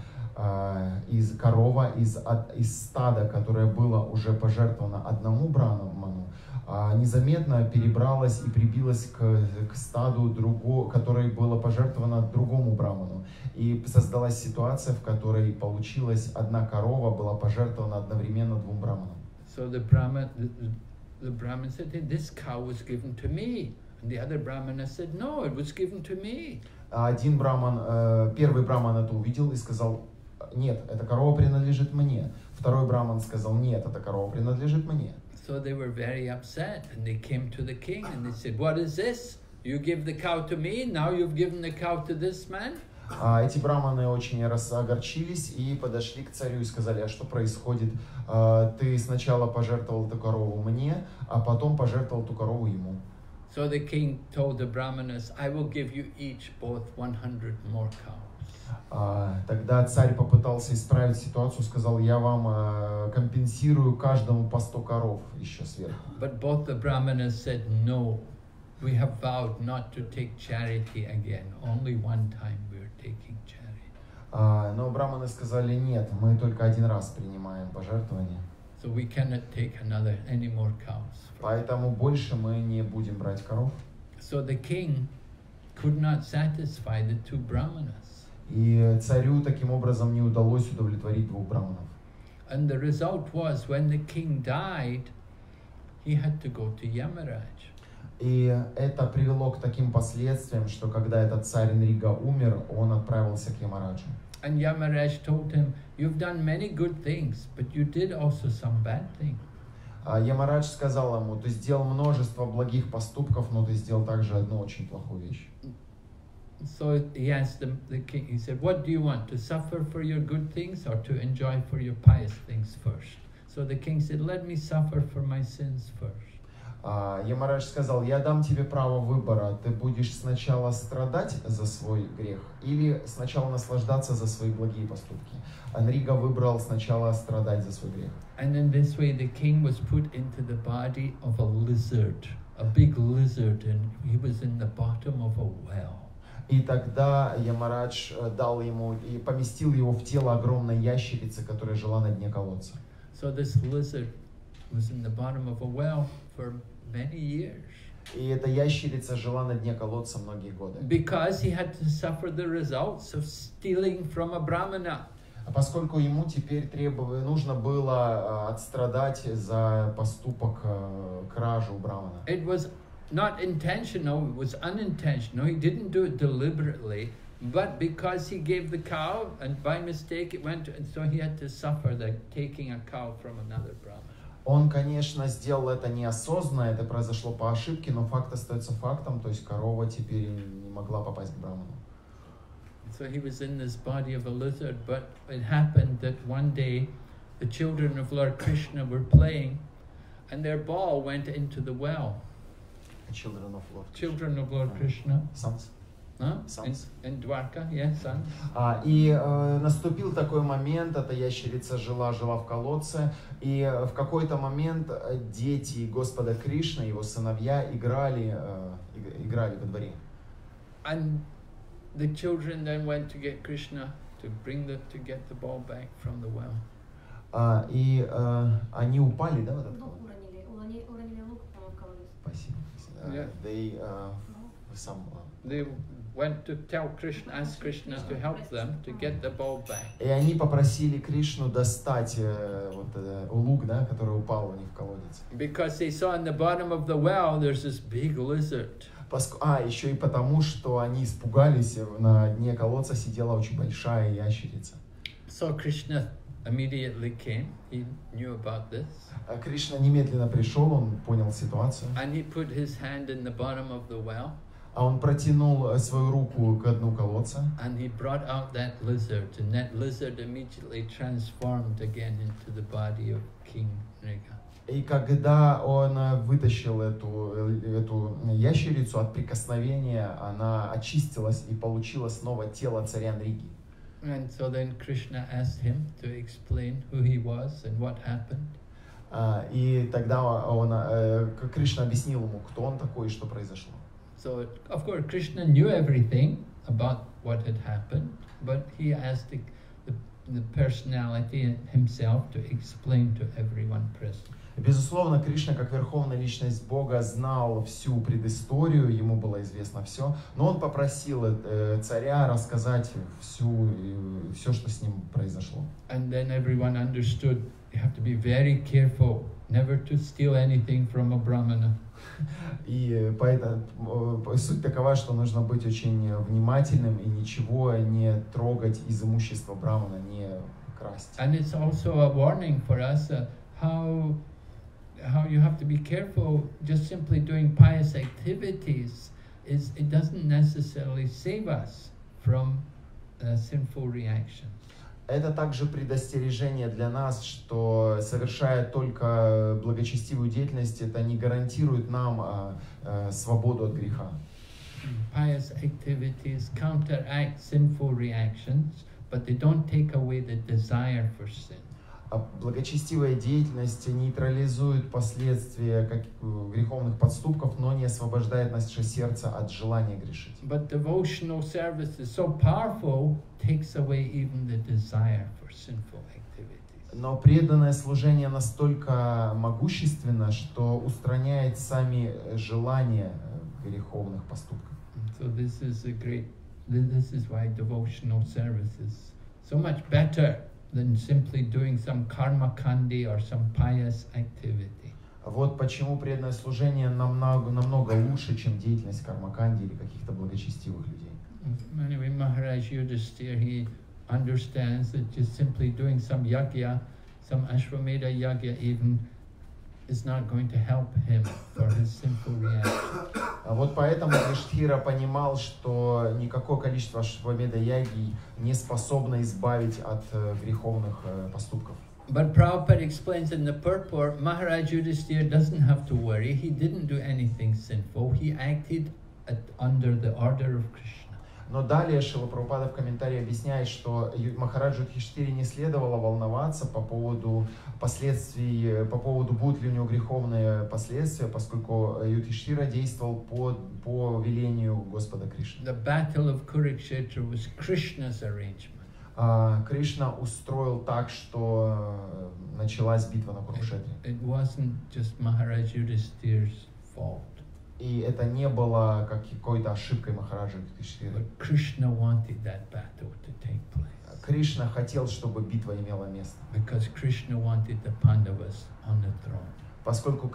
корова из стада, которое было уже пожертвовано одному браману, незаметно перебралась и прибилась к стаду, которое было пожертвовано другому браману. И создалась ситуация, в которой получилась одна корова, была пожертвована одновременно двум браманам. So the Brahman said, this cow was given to me. And the other Brahmana said, no, it was given to me. Один браман, первый браман это увидел и сказал, нет, эта корова принадлежит мне. Второй браман сказал, нет, эта корова принадлежит мне. So they were very upset, and they came to the king and they said, what is this? You give the cow to me, now you've given the cow to this man? Эти браманы очень огорчились и подошли к царю и сказали, а что происходит? Ты сначала пожертвовал эту корову мне, а потом пожертвовал эту корову ему. So the king told the brahmanas, I will give you each both 100 more cows. Тогда царь попытался исправить ситуацию, сказал, я вам компенсирую каждому по 100 коров еще сверху. But both the brahmanas said, no, we have vowed not to take charity again. Only one time we are taking charity. Но браманы сказали, нет, мы только один раз принимаем пожертвования. So we cannot take any more cows. Поэтому больше мы не будем брать коров. So the king could not satisfy the two brahmanas. И царю таким образом не удалось удовлетворить двух браманов. And the result was, when the king died, he had to go to Yamaraj. И это привело к таким последствиям, что когда этот царь Нрига умер, он отправился к Ямараджу. And Yamaraj told him, you've done many good things, but you did also some bad things. Ямарадж сказал ему, ты сделал множество благих поступков, но ты сделал также одну очень плохую вещь. So he asked the king, he said, what do you want, to suffer for your good things or to enjoy for your pious things first? So the king said, let me suffer for my sins first. Ямарадж сказал, я дам тебе право выбора, ты будешь сначала страдать за свой грех или сначала наслаждаться за свои благие поступки. Нрига выбрал сначала страдать за свой грех. And in this way the king was put into the body of a lizard, a big lizard, and he was in the bottom of a well. И тогда Ямарадж дал ему и поместил его в тело огромной ящерицы, которая жила на дне колодца. So this lizard was in the bottom of a well for many years. И эта ящерица жила на дне колодца многие годы. Because he had to suffer the results of stealing from a brahmana. Поскольку ему теперь нужно было отстрадать за поступок кражи у брамана. It was not intentional, it was unintentional. He didn't do it deliberately, but because he gave the cow and by mistake it went, and so he had to suffer the taking a cow from another brahman. Он, конечно, сделал это неосознанно, это произошло по ошибке, но факт остается фактом, то есть корова теперь не могла попасть к браману. So he was in this body of a lizard, but it happened that one day the children of Lord Krishna were playing, and their ball went into the well. Children of Lord. Children of Lord Krishna. Sons. Huh? Sons. In Dwarka, yes, sons. И наступил такой момент, эта ящерица жила в колодце, и в какой-то момент дети Господа Кришны, его сыновья, играли во дворе. And the children then went to get Krishna to get the ball back from the well. И они упали, да, в этот колодец? Уронили лук, по-моему, в колодец. Спасибо. They went to tell Krishna, ask Krishna to help them to get the ball back. И они попросили Кришну достать лук, да, который упал у них в колодец. Because they saw in the bottom of the well there's this big lizard. Еще и потому, что они испугались, на дне колодца сидела очень большая ящерица. So Krishna immediately came. He knew about this. Кришна немедленно пришел, он понял ситуацию. And he put his hand in the bottom of the well. А он протянул свою руку к дну колодца. And he brought out that lizard, and that lizard immediately transformed again into the body of King Nriga. И когда он вытащил эту ящерицу от прикосновения, она очистилась и получила снова тело царя Нриги. And so then Krishna asked him to explain who he was and what happened. И тогда Кришна объяснил ему, кто он такой и что произошло. So of course Krishna knew everything about what had happened, but he asked the personality himself to explain to everyone present. Безусловно, Кришна, как верховная личность Бога, знал всю предысторию, ему было известно все, но он попросил царя рассказать все, что с ним произошло. And then everyone understood you have to be very careful never to steal anything from a brahmana. И поэтому суть такова, что нужно быть очень внимательным и ничего не трогать из имущества брамана, не красть. And it's also a warning for us how you have to be careful. Just simply doing pious activities it doesn't necessarily save us from sinful reactions. Это также предостережение для нас, что совершая только благочестивую деятельность, это не гарантирует нам свободу от греха. Pious activities counteract sinful reactions, but they don't take away the desire for sin. Благочестивая деятельность нейтрализует последствия греховных подступков, но не освобождает наше сердце от желания грешить. But devotional service is so powerful, takes away even the desire for sinful activities. Но преданное служение настолько могущественно, что устраняет сами желания греховных поступков. So this is why devotional service is so much better than simply doing some karma kandi or some pious activity. Вот почему преданное служение намного лучше, чем деятельность кармаканди или каких-то благочестивых людей. Anyway, Maharaj Yudhishthira, he understands that just simply doing some yagya, some Ashwamedha yagya even, is not going to help him for his sinful reaction. Вот поэтому Юдхишthира понимал, что никакое количество Ашвамеда яги не способно избавить от греховных поступков. But Prabhupada explains in the purport, Maharaj Yudhishthira doesn't have to worry. He didn't do anything sinful. He acted under the order of Krishna. Но далее Шрила Прабхупада в комментарии объясняет, что Махараджу Юдхишthире не следовало волноваться по поводу последствий, по поводу будут ли у него греховные последствия, поскольку Юдхишthira действовал по велению Господа Кришны. The battle of Kurukshetra was Krishna's arrangement. Кришна устроил так, что началась битва на Курукшетре. It wasn't just Maharaj Yudhishthira's fault. И это не было какой-то ошибкой Махараджа Юдхишthиры. Krishna wanted that battle to take place. Кришна хотел, чтобы битва имела место. Because Krishna wanted the Pandavas on the throne. Поскольку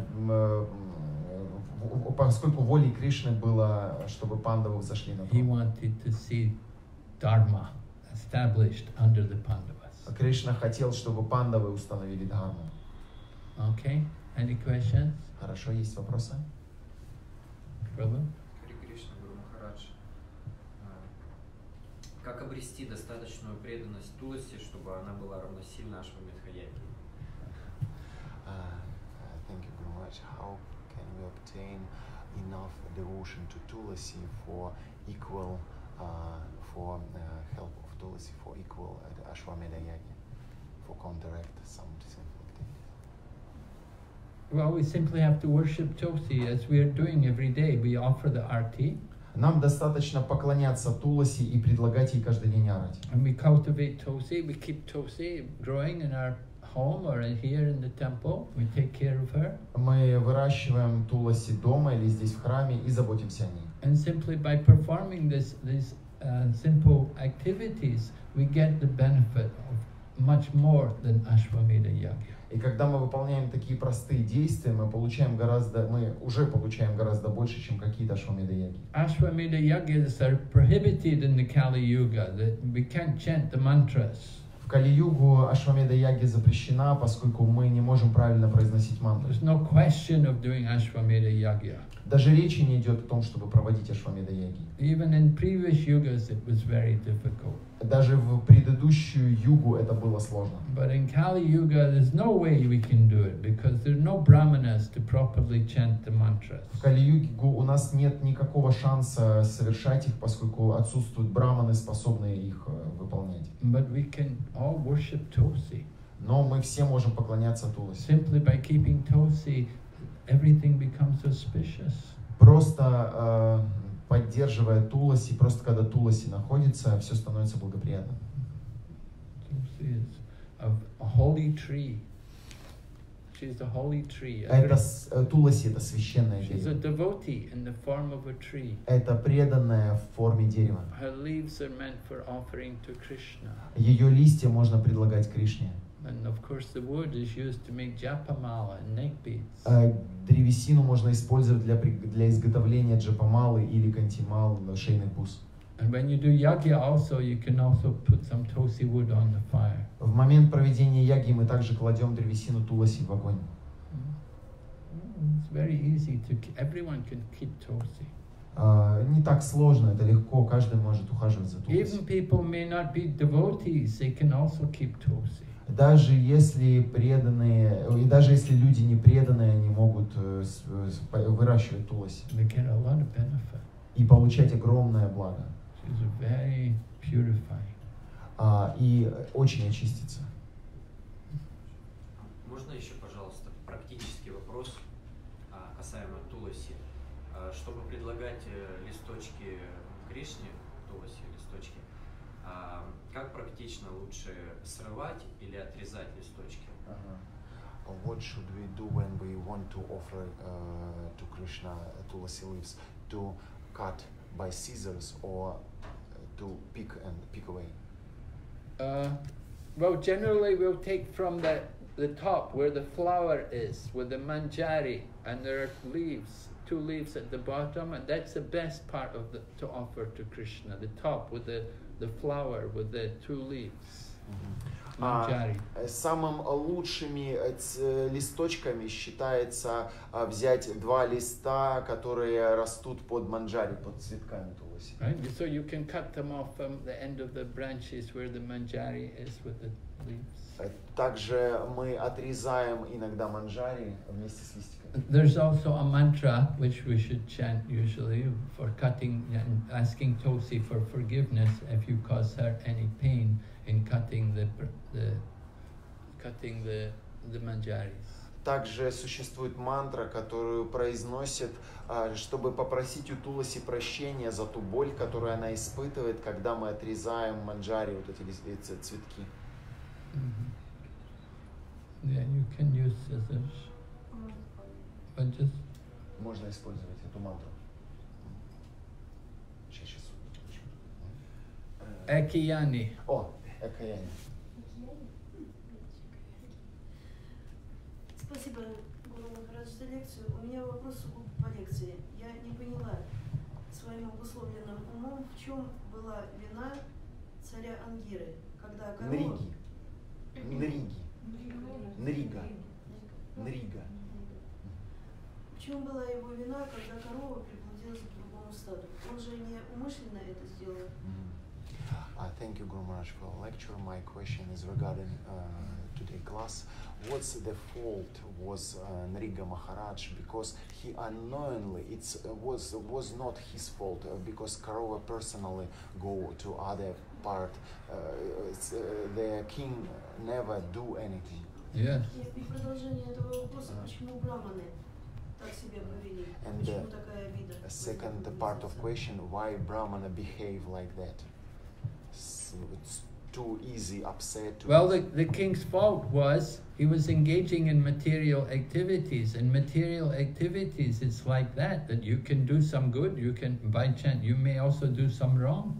волей Кришны было, чтобы пандавы взошли на He трон. wanted to see Dharma established under the Pandavas. Кришна хотел, чтобы пандавы установили дхарму. Okay, any questions? Хорошо, есть вопросы? Prabhu? Хари Кришна, Гуру Махарадж. Как обрести достаточную преданность Туласи, чтобы она была равносильна Ашвамедха яги? obtain enough devotion to Tulasi for equal, for help of Tulasi for equal Ashwamedha Yagya, for counteract some sinful activities? Well, we simply have to worship Tulsi as we are doing every day. We offer the arti. Нам достаточно поклоняться Туласи и предлагать ей каждый день арати. And we cultivate Tulsi. We keep Tulsi growing in our home or here in the temple. We take care of her. Мы выращиваем Туласи дома или здесь в храме и заботимся о ней. And simply by performing these simple activities, we get the benefit of much more than Ashwamedha Yagya. И когда мы выполняем такие простые действия, мы уже получаем гораздо больше, чем какие-то Ашвамедha яги. Ashwamedha Yagyas are prohibited in the Kali Yuga. That we can't chant the mantras. В Кали-югу Ашвамедha яги запрещена, поскольку мы не можем правильно произносить мантры. There's no question of doing Ashwamedha Yagya. Даже речи не идет о том, чтобы проводить Ашвамедha яги. Even in previous yugas, it was very difficult. Даже в предыдущую югу это было сложно. But in Kali Yuga, there's no way we can do it because there's no brahmanas to properly chant the mantras. В Кали-югу у нас нет никакого шанса совершать их, поскольку отсутствуют браманы, способные их выполнять. But we can all worship Tulsi. Но мы все можем поклоняться Туласи. Simply by keeping Tulsi, everything becomes auspicious. Просто поддерживая Туласи, просто когда Туласи находится, все становится благоприятным. Tulsi is a holy tree. She's a holy tree. Туласи это священное She's a дерево. devotee in the form of a tree. Это преданное в форме дерева. Her leaves are meant for offering to Krishna. Ее листья можно предлагать Кришне. And of course the wood is used to make japamala and neck beads. Древесину можно использовать для изготовления джапамалы или кантимал, шейных бус. And when you do yagya also, you can also put some tulsi wood on the fire. В момент проведения яги мы также кладем древесину Туласи в огонь. It's very easy to. Everyone can keep tulsi. Не так сложно, это легко, каждый может ухаживать за Туласи. Even people may not be devotees, they can also keep tulsi. Даже если преданные, и даже если люди не преданные, они могут выращивать Туласи They get a lot of benefit. и получать огромное благо. She's very purifying. И очень очиститься. Можно еще, пожалуйста, практический вопрос касаемо Туласи. Чтобы предлагать листочки Кришне, Туласи листочки, как практично лучше срывать или отрезать листочки? What should we do when we want to offer to Krishna Tulasi leaves? To cut by scissors or to pick away? Well, generally we'll take from the top where the flower is, with the manjari, and there are leaves, 2 leaves at the bottom, and that's the best part of to offer to Krishna. The top with the flower with the 2 leaves. Manjari. Самым лучшими листочками считается взять 2 листа, которые растут под манджари, под цветками Туласи. Right, so you can cut them off from the end of the branches where the manjari is with the leaves. Также мы отрезаем иногда манджари вместе с листиками. There's also a mantra which we should chant usually for cutting and asking Tulsi for forgiveness if you cause her any pain in cutting the manjaris. Также существует мантра, которую произносят, чтобы попросить у Туласи прощения за ту боль, которую она испытывает, когда мы отрезаем манджари, вот эти цветки. Yeah, you can use scissors. But just можно использовать эту мантру. Сейчас. Ekiyani. О, Экаяни. Спасибо, Гуру Махарадж, за лекцию. У меня вопрос по лекции. Я не поняла своим обусловленным умом, в чем была вина царя Ангиры, когда корова... Нрига. В чем была его вина, когда корова приблудилась к другому стаду? Он же не умышленно это сделал. Thank you, Guru Maharaj, for the lecture. My question is regarding today class. What's the fault was Nriga Maharaj, because he unknowingly, it was not his fault, because Kaurava personally go to other part. The king never do anything. Yes. И продолжение этого вопроса, почему браманы так себя повели? Почему такая обида? Second part of question, why Brahmana behave like that? So it's too easy, upset. Well, the king's fault was he was engaging in material activities. In material activities, it's like that you can do some good, you can, by chance, you may also do some wrong.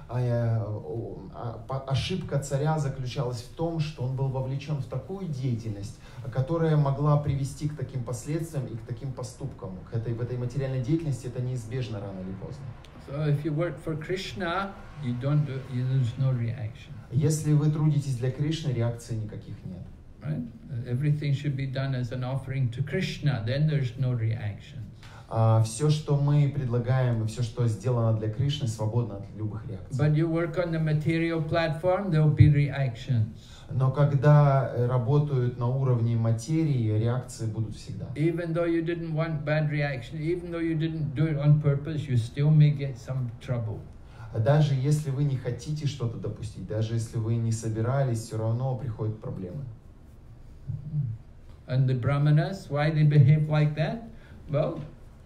Ошибка царя заключалась в том, что он был вовлечен в такую деятельность, которая могла привести к таким последствиям и к таким поступкам. В этой материальной деятельности это неизбежно рано или поздно. So if you work for Krishna, there's no reaction. Если вы трудитесь для Кришны, реакций никаких нет. Right? Everything should be done as an offering to Krishna, then there's no reaction. Все, что мы предлагаем, и все, что сделано для Кришны, свободно от любых реакций. But you work on the material platform, there will be reactions. Но когда работают на уровне материи, реакции будут всегда. Even though you didn't want bad reaction, even though you didn't do it on purpose, you still may get some trouble. Даже если вы не хотите что-то допустить, даже если вы не собирались, все равно приходят проблемы. And the Brahmanas, why they behave like that? Well,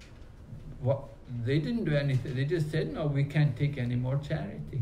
they didn't do anything. They just said, no, we can't take any more charity.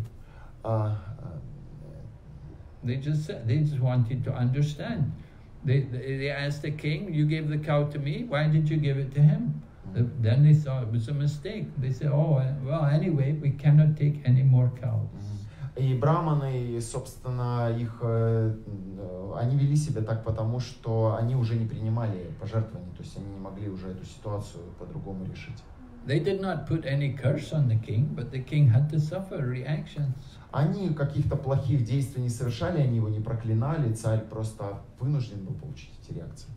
They just wanted to understand. They asked the king, you gave the cow to me, why did you give it to him? Then they saw it was a mistake. They said, oh, well, anyway, we cannot take any more cows. И браманы, собственно, они вели себя так, потому что они уже не принимали пожертвований, то есть они не могли уже эту ситуацию по-другому решить. They did not put any curse on the king, but the king had to suffer reactions. Они каких-то плохих действий не совершали, они его не проклинали, царь просто вынужден был получить эти реакции.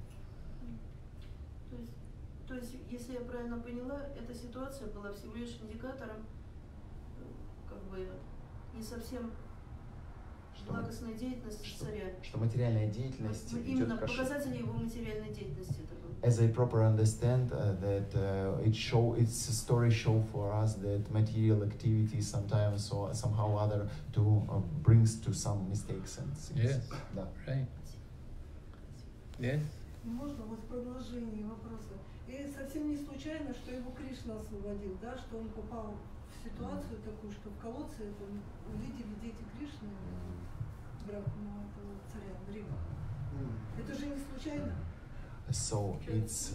То есть, если я правильно поняла, эта ситуация была всего лишь индикатором, как бы, не совсем благостной деятельности царя. Что материальная деятельность именно идет к ошибке. Показатели его материальной деятельности это было. As I proper understand that its story show for us that material activity sometimes or somehow other brings to some mistakes and things. Yes. Да. Right. Yes. Можно вот в продолжении вопроса. И совсем не случайно, что его Кришна освободил, да, что он попал в ситуацию такую, что в колодце это увидели дети Кришны, царя Нрига. Это же не случайно. So it's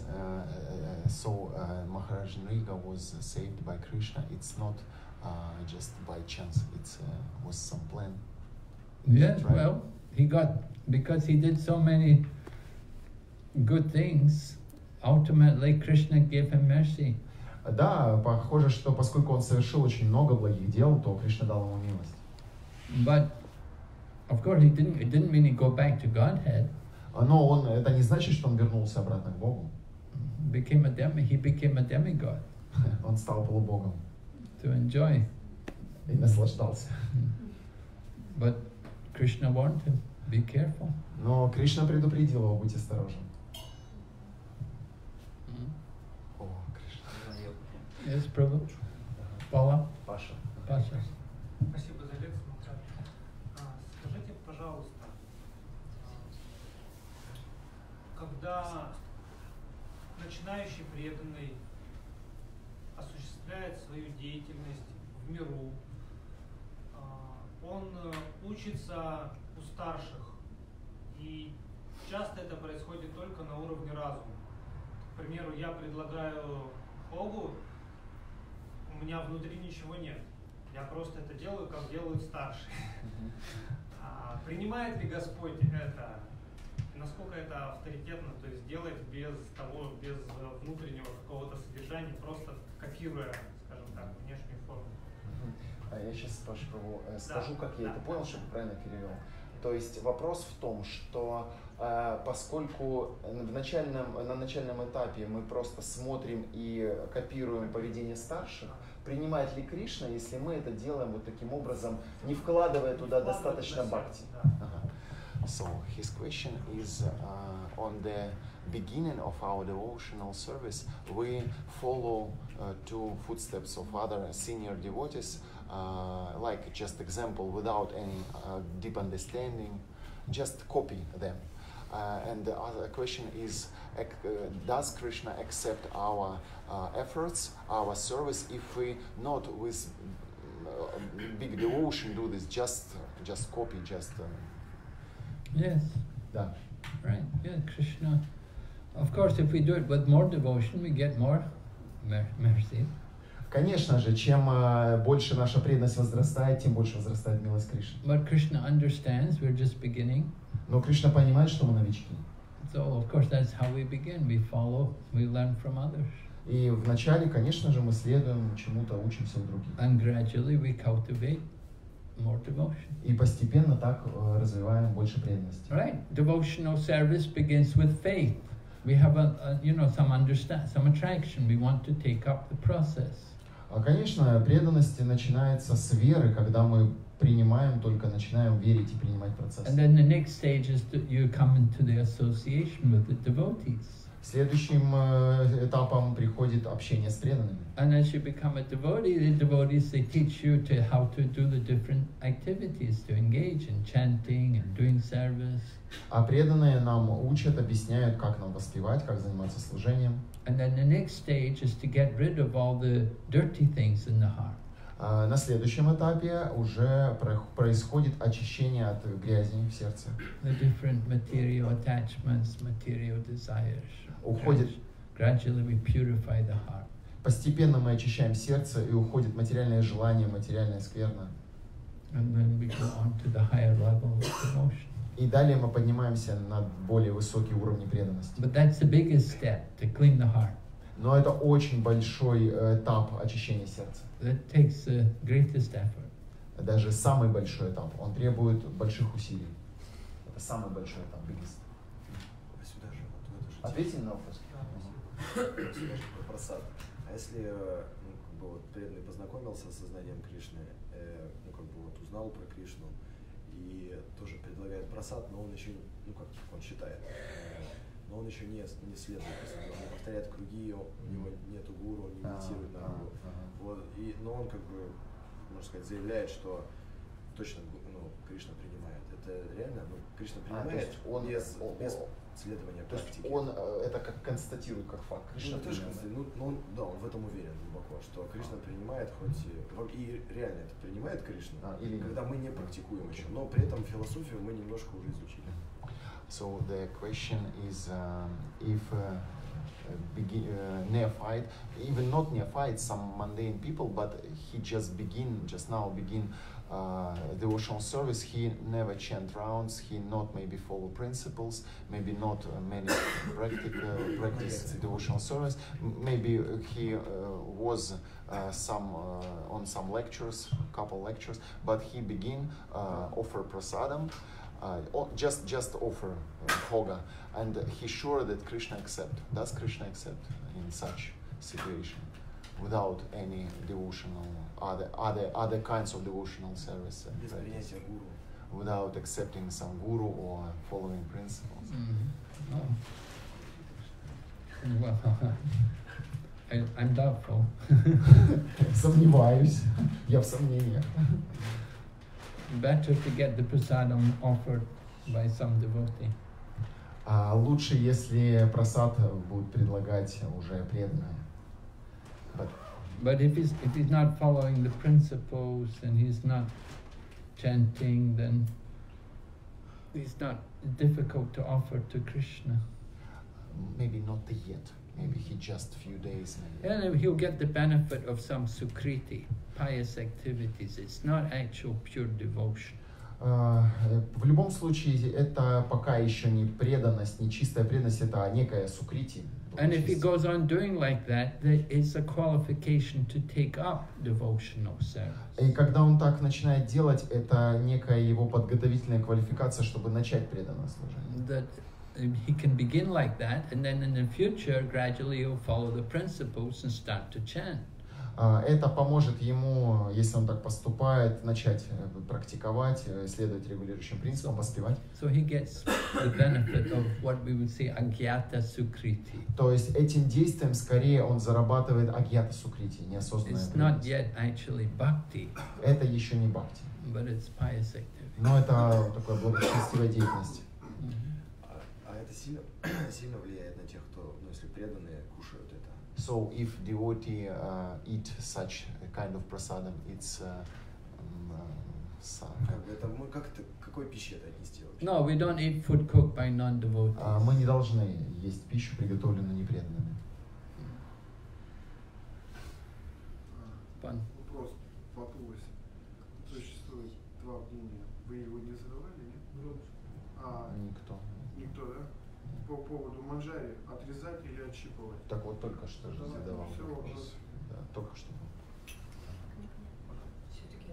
Maharaj Nriga was saved by Krishna. It's not just by chance. It was some plan. Yes. Right? Well, because he did so many good things. Ultimately, Krishna gave him mercy. Да, похоже, что поскольку он совершил очень много благих дел, то Кришна дал ему милость. But of course, it didn't mean he go back to Godhead. Но это не значит, что он вернулся обратно к Богу. He became a demigod. Он стал полубогом. To enjoy. И наслаждался. But Krishna warned him, be careful. Но Кришна предупредил его, будь осторожен. О, Кришна. Yes, Prabhu. Pala. Паша. Pasha. Спасибо за лекцию, Махарадж. Скажите, пожалуйста, когда начинающий преданный осуществляет свою деятельность в миру, он учится у старших, и часто это происходит только на уровне разума. К примеру, я предлагаю Богу, у меня внутри ничего нет. Я просто это делаю, как делают старшие. Принимает ли Господь это? Насколько это авторитетно, то есть делает без внутреннего какого-то содержания, просто копируя, скажем так, внешнюю форму. Я сейчас скажу, как я это понял, чтобы правильно перевел. То есть вопрос в том, что поскольку на начальном этапе мы просто смотрим и копируем поведение старших, принимает ли Кришна, если мы это делаем вот таким образом, не вкладывая туда достаточно бхакти? So his question is on the beginning of our devotional service, we follow two footsteps of other senior devotees, like just example, without any deep understanding, just copy them. And the other question is, does Krishna accept our efforts, our service, if we not with big devotion do this, just copy, Yes. Да. Right. Yeah, Krishna. Of course, if we do it with more devotion, we get more mercy. Конечно же, чем больше наша преданность возрастает, тем больше возрастает милость Кришны. But Krishna understands we're just beginning. Но Кришна понимает, что мы новички. So, of course, that's how we begin. We follow, we learn from others. И вначале, конечно же, мы следуем чему-то, учимся у других. And gradually we cultivate more devotion. И постепенно так развиваем больше преданности. Right. Devotional service begins with faith. We have some attraction. We want to take up the process. Конечно, преданность начинается с веры, когда мы принимаем, только начинаем верить и принимать процесс. And then the next stage is that you come into the association with the devotees. Следующим этапом приходит общение с преданными. And as you become a devotee, the devotees, they teach you how to do the different activities, to engage in chanting and doing service. А преданные нам учат, объясняют, как нам воспевать, как заниматься служением. And then the next stage is to get rid of all the dirty things in the heart. На следующем этапе уже происходит очищение от грязи в сердце. The different material attachments, material desires. Уходит. Gradually we purify the heart. Постепенно мы очищаем сердце, и уходит материальное желание, материальная скверна. And then we go on to the higher level of devotion. И далее мы поднимаемся на более высокие уровни преданности. But that's the biggest step, to clean the heart. Но это очень большой этап очищения сердца. That takes the greatest effort. Даже самый большой этап, он требует больших усилий. Это самый большой этап, biggest. Сюда же, вот в эту же Ответьте на вопрос. Сюда же про прасад. А если преданный познакомился с сознанием Кришны, узнал про Кришну и тоже предлагает прасад, но он еще, он считает, но он еще не следует, он не повторяет круги, у него нету гуру, он не медитирует на гуру. Но он можно сказать, заявляет, что точно Кришна принимает. Это реально? Кришна принимает без следования практики. То есть он это как констатирует как факт. Кришна он в этом уверен глубоко, что Кришна принимает, хоть и реально это принимает Кришна, когда мы не практикуем еще, но при этом философию мы немножко уже изучили. So the question is if neophyte, even not neophyte, some mundane people, but he just now begin devotional service. He never chant rounds. He not maybe follow principles. Maybe not many practice devotional service. Maybe he was on some lectures, couple lectures, but he begin offer prasadam. Just offer bhoga, and he's sure that Krishna accept. Does Krishna accept in such situation, without any devotional, other kinds of devotional service, without accepting some guru or following principles? Mm-hmm. Oh. Well, I'm doubtful. Сомневаюсь. Я в сомнениях. Better to get the prasadam offered by some devotee. Лучше, если прасад будет предлагать уже преданные. But if he's not following the principles and he's not chanting, then it's not difficult to offer to Krishna. Maybe not yet. Maybe he just few days. And he'll get the benefit of some sukriti, pious activities. It's not actual pure devotion. В любом случае, это пока еще не преданность, не чистая преданность, это некая сукрити, And if he благочестия. goes on doing like that, there is a qualification to take up devotional service. И когда он так начинает делать, это некая его подготовительная квалификация, чтобы начать преданное служение. That he can begin like that, and then in the future, gradually he'll follow the principles and start to chant. Это поможет ему, если он так поступает, начать практиковать, следовать регулирующим принципам, воспевать. So he gets the benefit of what we would say agyata sukriti. То есть этим действием скорее он зарабатывает агьята сукрити, неосознанное It's not преданность. yet actually bhakti, Это еще не бхакти, but it's pious activity. но это такая благочестивая деятельность. А это сильно влияет на тех, кто, ну, если преданные кушают это? So if devotee eat such a kind of prasadam, it's Это мы как-то к какой пище это отнести вообще? No, we don't eat food cooked by non-devotees. мы не должны есть пищу, приготовленную непреданными. Вопрос по Туласе. Существует два мнения. Вы его не задавали, нет? Никто. Никто, да? По поводу манджари, отрезать или отщипывать? Так вот только что же задавал Все, вопрос. Да, только что. Все-таки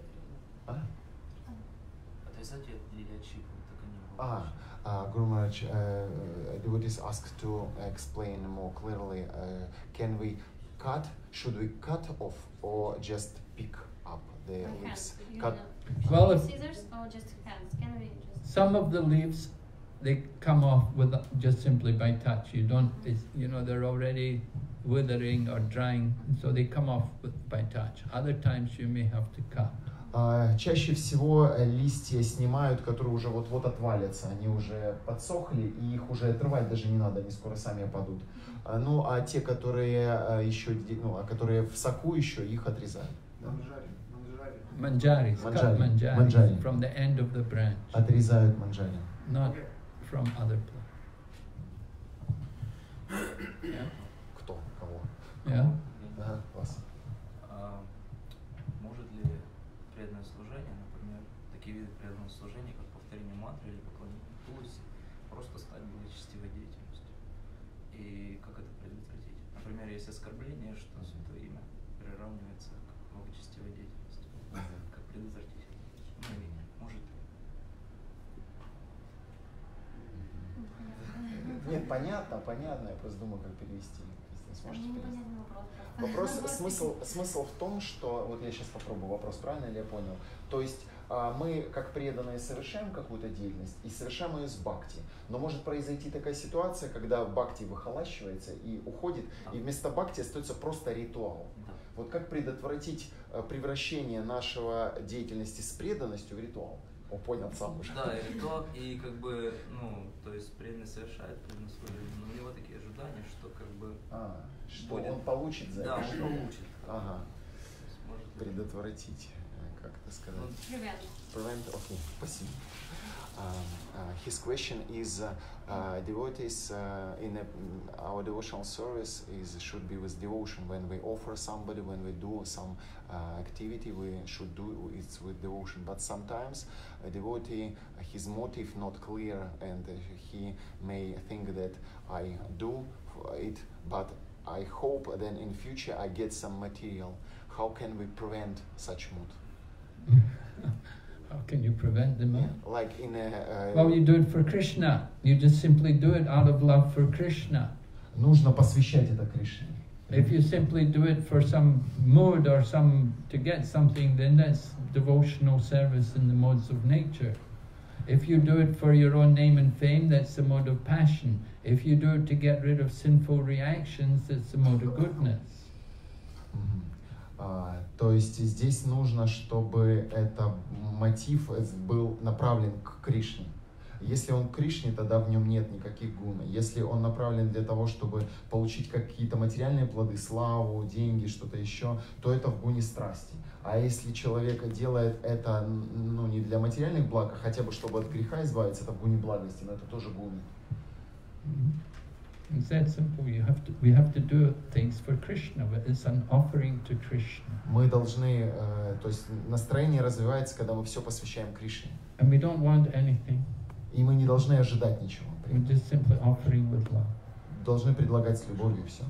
отрезать или отщипывать, так они Guru Maharaj, devotees asked to explain more clearly, can we cut, should we cut off or just pick up the leaves? Cut. Well, if Scissors or just hands? Can we just? some of the leaves, they come off with just simply by touch. You don't, it's, you know, they're already withering or drying, so they come off by touch. Other times you may have to cut. Чаще всего листья снимают, которые уже вот-вот отвалятся, они уже подсохли, и их уже отрывать даже не надо, они скоро сами опадут. Ну, а те, которые еще, ну, которые в соку еще, их отрезают. Manjaris, cut manjaris Manjari. from the end of the branch, Отрезают манджари. not from other plants. Yeah. Кто? Кого? Yeah. Ага, вас. Может ли преданное служение, например, такие виды преданного служения, как повторение мантры или поклонение Туласи, просто стать благочестивой деятельностью? И как это предотвратить? Например, есть оскорбление, что святое имя приравнивается к благочестивой деятельности. Как предотвратить? Ну, может ли? Нет, понятно, я просто думаю, как перевести. Если сможете перевести. Смысл в том, что, вот я сейчас попробую вопрос, правильно ли я понял? То есть мы, как преданные, совершаем какую-то деятельность и совершаем ее с бхакти. Но может произойти такая ситуация, когда бхакти выхолащивается и уходит, и вместо бхакти остается просто ритуал. Вот как предотвратить превращение нашего деятельности с преданностью в ритуал? О, понял сам уже. Да, и ритуал, и как бы, ну, то есть преданный совершает преданное служение, но у него такие ожидания, что как бы... что будет. он получит за да, это? Да, он получит. Ага. Может Предотвратить, как это сказать? Prevent. Okay, спасибо. His question is, devotees in our devotional service should be with devotion. When we offer somebody, when we do some activity, we should do it with devotion. But sometimes a devotee, his motive not clear, and he may think that I do it, but I hope then in future I get some material. How can we prevent such mood? How can you prevent them? Like in a... Well, you do it for Krishna. You just simply do it out of love for Krishna. Нужно посвящать это Кришне. If you simply do it for some mood or to get something, then that's devotional service in the modes of nature. If you do it for your own name and fame, that's the mode of passion. If you do it to get rid of sinful reactions, that's the mode of goodness. То есть здесь нужно, чтобы этот мотив был направлен к Кришне. Если он к Кришне, тогда в нем нет никаких гун. Если он направлен для того, чтобы получить какие-то материальные плоды, славу, деньги, что-то еще, то это в гуне страсти. А если человек делает это, ну, не для материальных благ, а хотя бы чтобы от греха избавиться, это в гуне благости, но это тоже гуны. It's that simple. We have to do things for Krishna, but it's an offering to Krishna. Мы должны, то есть настроение развивается, когда мы все посвящаем Кришне. And we don't want anything. И мы не должны ожидать ничего. We're just simply offering with love. должны предлагать с любовью все.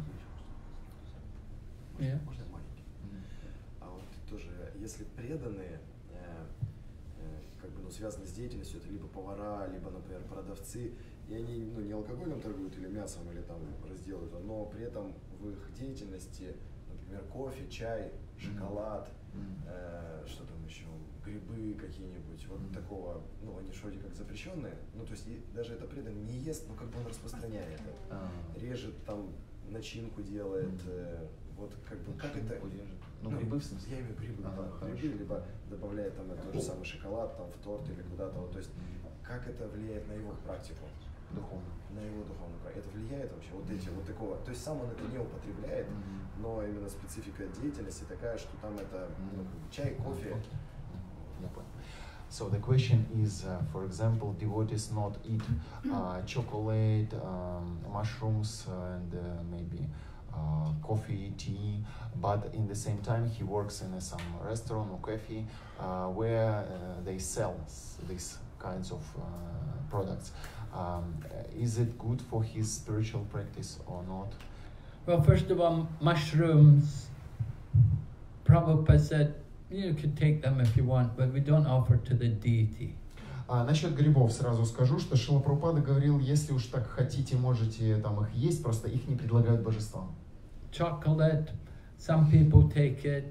Можно маленький? А вот тоже, если преданные, как бы, связаны с деятельностью, это либо повара, либо, например, продавцы, и они не алкоголем торгуют или мясом, или там разделывают, но при этом в их деятельности, например, кофе, чай, шоколад, что там еще, грибы какие-нибудь, вот такого, они же вроде как запрещенные, то есть и даже это преданный не ест, но как бы он распространяет это, режет там, начинку делает, вот как бы, как это... Грибы в смысле? Я имею грибы, грибы, либо добавляет там тот же самый шоколад там в торт или куда-то, то есть как это влияет на его практику? Духовно. На его духовную практику. Это влияет вообще вот такого, то есть сам он это не употребляет, но именно специфика деятельности такая, что там это чай, кофе. So the question is, for example, devotees not eat chocolate, mushrooms, and maybe coffee, tea, but in the same time he works in some restaurant or cafe where they sell these kinds of products. Is it good for his spiritual practice or not? Well, first of all, mushrooms, Prabhupada said, you could take them if you want, but we don't offer to the deity. Насчет грибов сразу скажу, что Шрила Прабхупада говорил, если уж так хотите, можете там их есть, просто их не предлагают божествам. Chocolate, some people take it,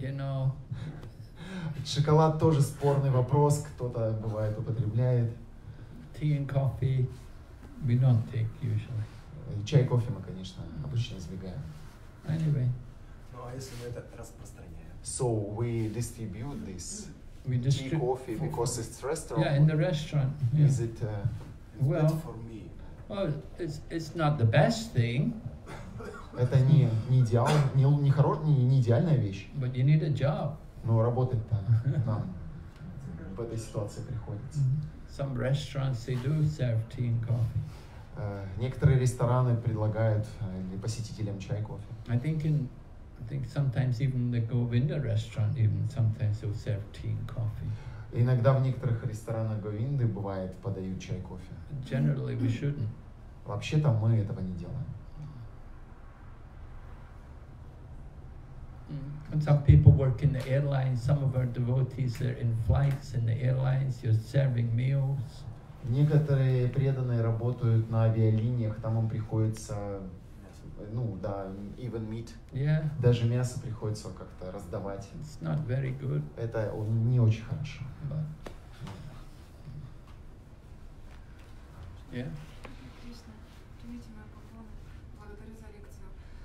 Шоколад тоже спорный вопрос, кто-то бывает употребляет. Tea and coffee, we don't take usually. Чай, кофе мы, конечно, обычно избегаем. Anyway. А если мы это распространяем? So we distribute this tea, coffee because it's restaurant. Yeah, in the restaurant. Yeah. Is it? Well, for me. Well, it's not the best thing. Это не идеал, не идеальная вещь. But you need a job. Но работать-то нам в этой ситуации приходится. Some restaurants they do serve tea and coffee. Некоторые рестораны предлагают посетителям чай, кофе. I think sometimes even the Govinda restaurant, even sometimes they'll serve tea and coffee. Иногда в некоторых ресторанах Говинды бывает подают чай, кофе. Generally we shouldn't. Вообще-то мы этого не делаем. And some people work in the airlines. Some of our devotees are in flights in the airlines. You're serving meals. Некоторые преданные работают на авиалиниях, там им приходится, even meat. Yeah. Даже мясо приходится как-то раздавать. It's not very good. Это не очень хорошо. But, yeah. Кришна, примите мой поклон. Благодарю за лекцию.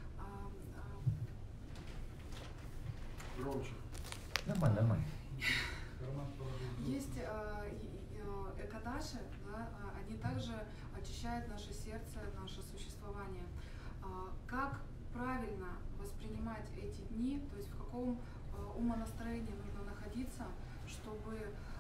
Громче. Нормально. Есть экадаши, да, они также очищают наше сердце, наше существование. Как правильно воспринимать эти дни, то есть в каком умонастроении нужно находиться, чтобы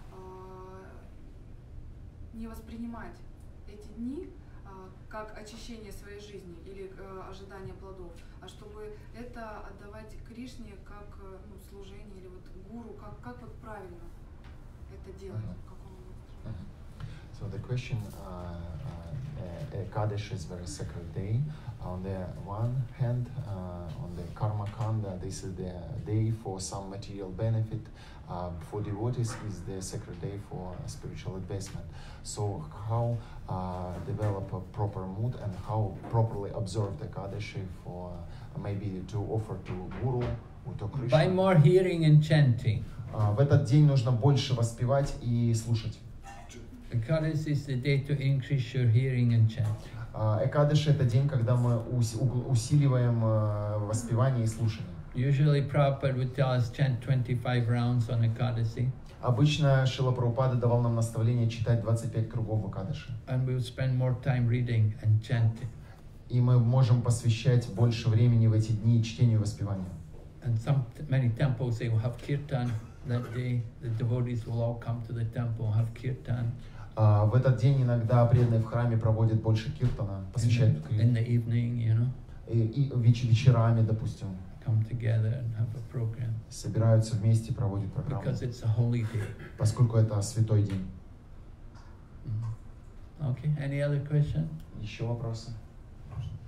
не воспринимать эти дни как очищение своей жизни или ожидание плодов, а чтобы это отдавать Кришне как служение или гуру, как правильно это делать? So the question, Ekadash is very sacred day. On the one hand, on the Karma Kanda, this is the day for some material benefit. For devotees is the sacred day for spiritual advancement. So how develop a proper mood and how properly observe the Ekadashi for maybe to offer to Guru or to Krishna? By more hearing and chanting. В этот день нужно больше воспевать и слушать. Ekadashi is the day to increase your hearing and chanting. Экадаши — это день, когда мы усиливаем воспевание и слушание. Usually Prabhupada would tell us chant 25 rounds on Ekadashi. Обычно Шрила Прабхупада давал нам наставление читать 25 кругов в Экадаши. And we'll spend more time reading and chanting. И мы можем посвящать больше времени в эти дни чтению и воспеванию. And many temples they will have kirtan that day. The devotees will all come to the temple and have kirtan. В этот день иногда преданные в храме проводят больше киртана, посвящают in the evening, и вечерами, допустим, come together and have a program. Собираются вместе, проводят программу. Because it's a holy day. Поскольку это святой день. Okay. Any other question? Еще вопросы?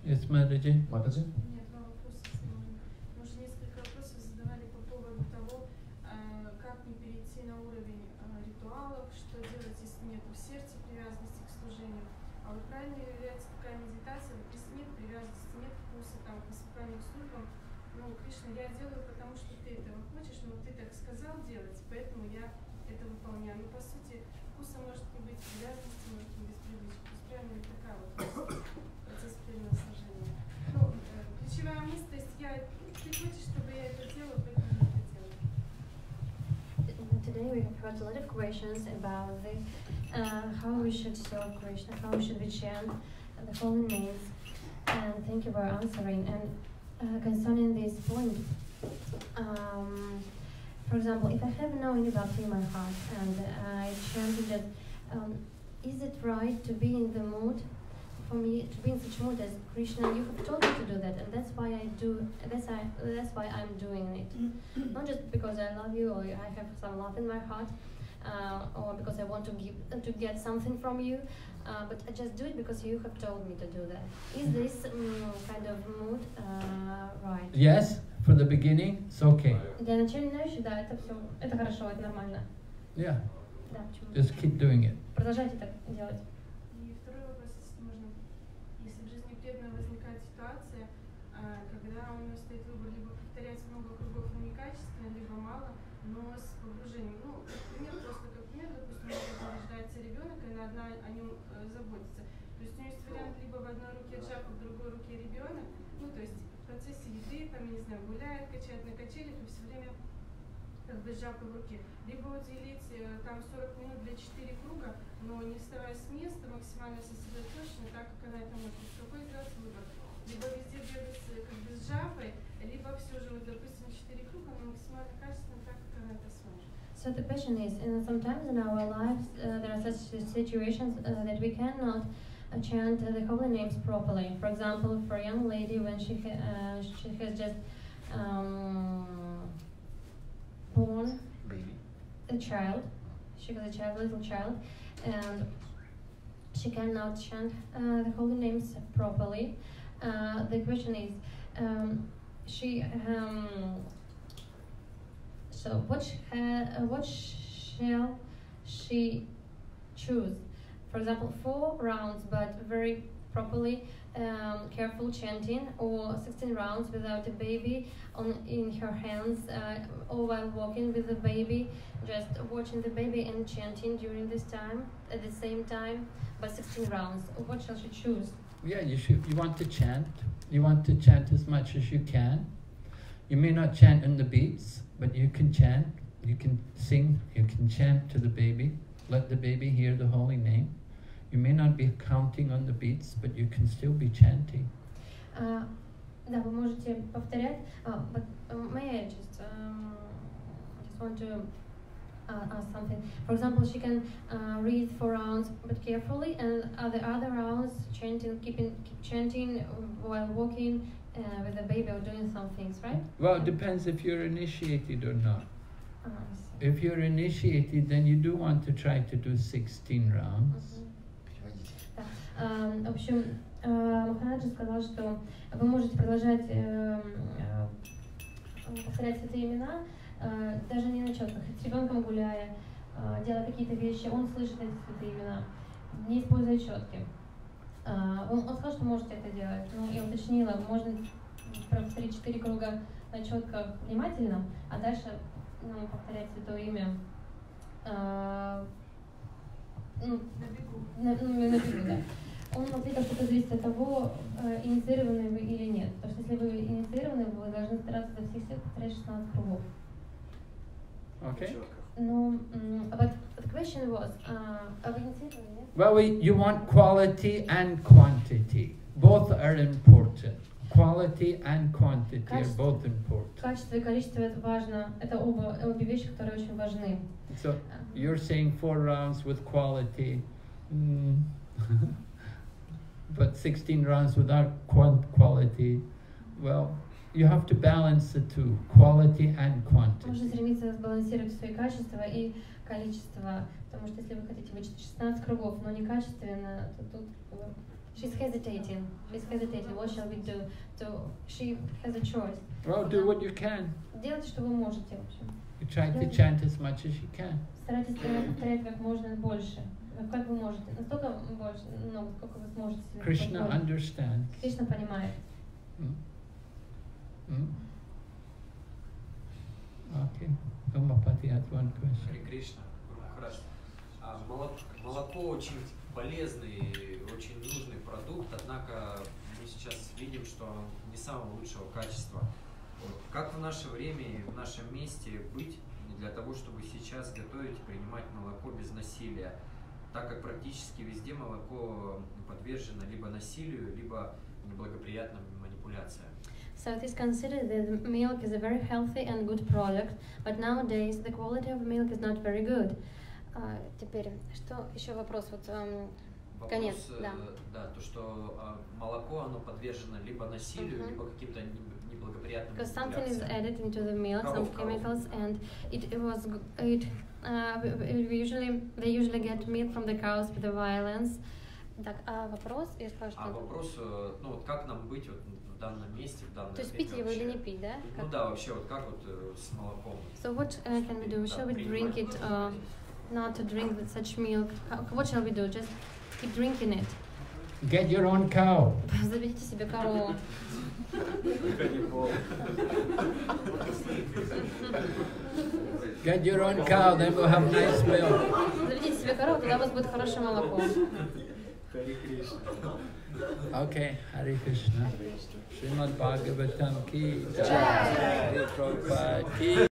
Yes, Mataji? Матаджи? Нет, два вопроса, если можно. Мы уже несколько вопросов задавали по поводу того, как не перейти на уровень ритуалов, что делать, если нет в сердце привязанности к служению. А вот правильно ли является такая медитация, если нет привязанности, нет вкуса там, к воспитанию службам. Ну, Кришна, я делаю, потому что ты этого хочешь, но ты так сказал делать, поэтому я это выполняю. Но по сути, вкуса может не быть, привязанности может не быть, привычки. То есть правильно ли такая вот процесс преданного служения. Ну, ключевая мысль, то есть ты хочешь, чтобы я это делала, поэтому я это делаю. Today we have heard a lot of questions about how we should serve Krishna, how we should chant the holy names, and thank you for answering. And concerning this point, for example, if I have no any bhakti in my heart and I chanted that, is it right to be in the mood? For me, to be in such mood as Krishna, you have told me to do that, and that's why I do. That's why I'm doing it. Not just because I love you or I have some love in my heart, or because I want to get something from you, but I just do it because you have told me to do that. Is this kind of mood right? Yes, for the beginning, it's okay. Для начинающих, да, это все, это хорошо, это нормально. Yeah. Да, почему? Just keep doing it. Продолжайте так делать. И второй вопрос, если можно. Если в жизни преданного возникает ситуация, когда у него стоит выбор либо повторять много кругов, но некачественно, либо мало, но с погружением. Ну, пример, допустим, рождается ребенок, и надо о нем заботиться. То есть у него есть вариант либо в одной руке джапа, в другой руке ребенок, ну, то есть в процессе еды, там, я не знаю, гуляет, качает на качелях, и все время как бы джапа в руке. Либо уделить там 40 минут для 4 круга, но не вставая с места, максимально сосредоточенно, так как она это может. Какой сделать выбор? Либо везде бегать как бы с джапой, либо все же, вот, допустим, 4 круга, но максимально качественно, так как она это сможет. So the question is, sometimes in our lives there are such situations that we cannot chant the holy names properly. For example, for a young lady when she has just born a child, she has a little child, and she cannot chant the holy names properly. The question is, so what shall she choose? For example, 4 rounds, but very properly, careful chanting, or 16 rounds without a baby in her hands, or while walking with the baby, just watching the baby and chanting during this time, at the same time, but 16 rounds. What shall she choose? Yeah, you want to chant. You want to chant as much as you can. You may not chant in the beats, but you can chant, you can sing, you can chant to the baby. Let the baby hear the holy name. You may not be counting on the beats, but you can still be chanting. Да, вы можете повторять. But may I just want to ask something. For example, she can read 4 rounds, but carefully, and the other rounds keep chanting while walking with the baby or doing some things, right? Well, it depends if you're initiated or not. If you're initiated, then you do want to try to do 16 rounds. В общем, Махараджа сказал, что вы можете продолжать повторять эти имена, даже не на четках, с ребенком гуляя, делая какие-то вещи, он слышит эти святые имена, не используя четки. Он сказал, что можете это делать, но я уточнила, можно повторить 4 круга на четках внимательно, а дальше повторять святое имя на бегу, да. Он ответил, что это зависит от того, инициированы вы или нет. Потому что если вы инициированы, вы должны стараться за всех сил повторять 16 кругов. Okay. No, but the question was, are we inicированы, нет? Well, you want quality and quantity. Both are important. Quality and quantity are both important. Качество и количество это важно. Это обе вещи, которые очень важны. So you're saying 4 rounds with quality, but 16 rounds without quality. Well, you have to balance the two, quality and quantity. Нужно стремиться сбалансировать свои качества и количество, потому что если вы хотите вычислить 16 кругов, но не качественно, то тут She's hesitating. What shall we do? So she has a choice. Well, do what you can. Делайте, что вы можете, в общем. You try to chant as much as you can. Старайтесь повторять как можно больше. Как вы можете. Настолько больше, много, сколько вы сможете себе Krishna позволить. understands. Кришна понимает. Okay. Umapati has one question. Харе Кришна, Гуру Махарадж. Молоко очень полезный, очень нужный продукт, однако мы сейчас видим, что он не самого лучшего качества. Вот. Как в наше время и в нашем месте быть для того, чтобы сейчас готовить и принимать молоко без насилия, так как практически везде молоко подвержено либо насилию, либо неблагоприятным манипуляциям. So it is considered that milk is a very healthy and good product, but nowadays the quality of milk is not very good. Теперь, что еще вопрос? Вот конец, да. Да, то, что молоко, оно подвержено либо насилию, либо каким-то неблагоприятным Because something is манипуляциям. added into the milk, some chemicals, and they usually get milk from the cows with the violence. Так, вопрос, я спрашиваю. Вопрос, ну вот как нам быть вот в данном месте, в данное время? То есть пить его или не пить, да? Ну да, вообще вот как вот с молоком? So what can we do? Shall we drink it? Not to drink such milk. What shall we do? Just keep drinking it. Get your own cow. Заведите себе корову. Get your own cow, then we'll have nice milk. Заведите себе корову, тогда у вас будет хорошее молоко. Okay, Hare Krishna. Srimad Bhagavatam ki jai. Hare Prabhupada ki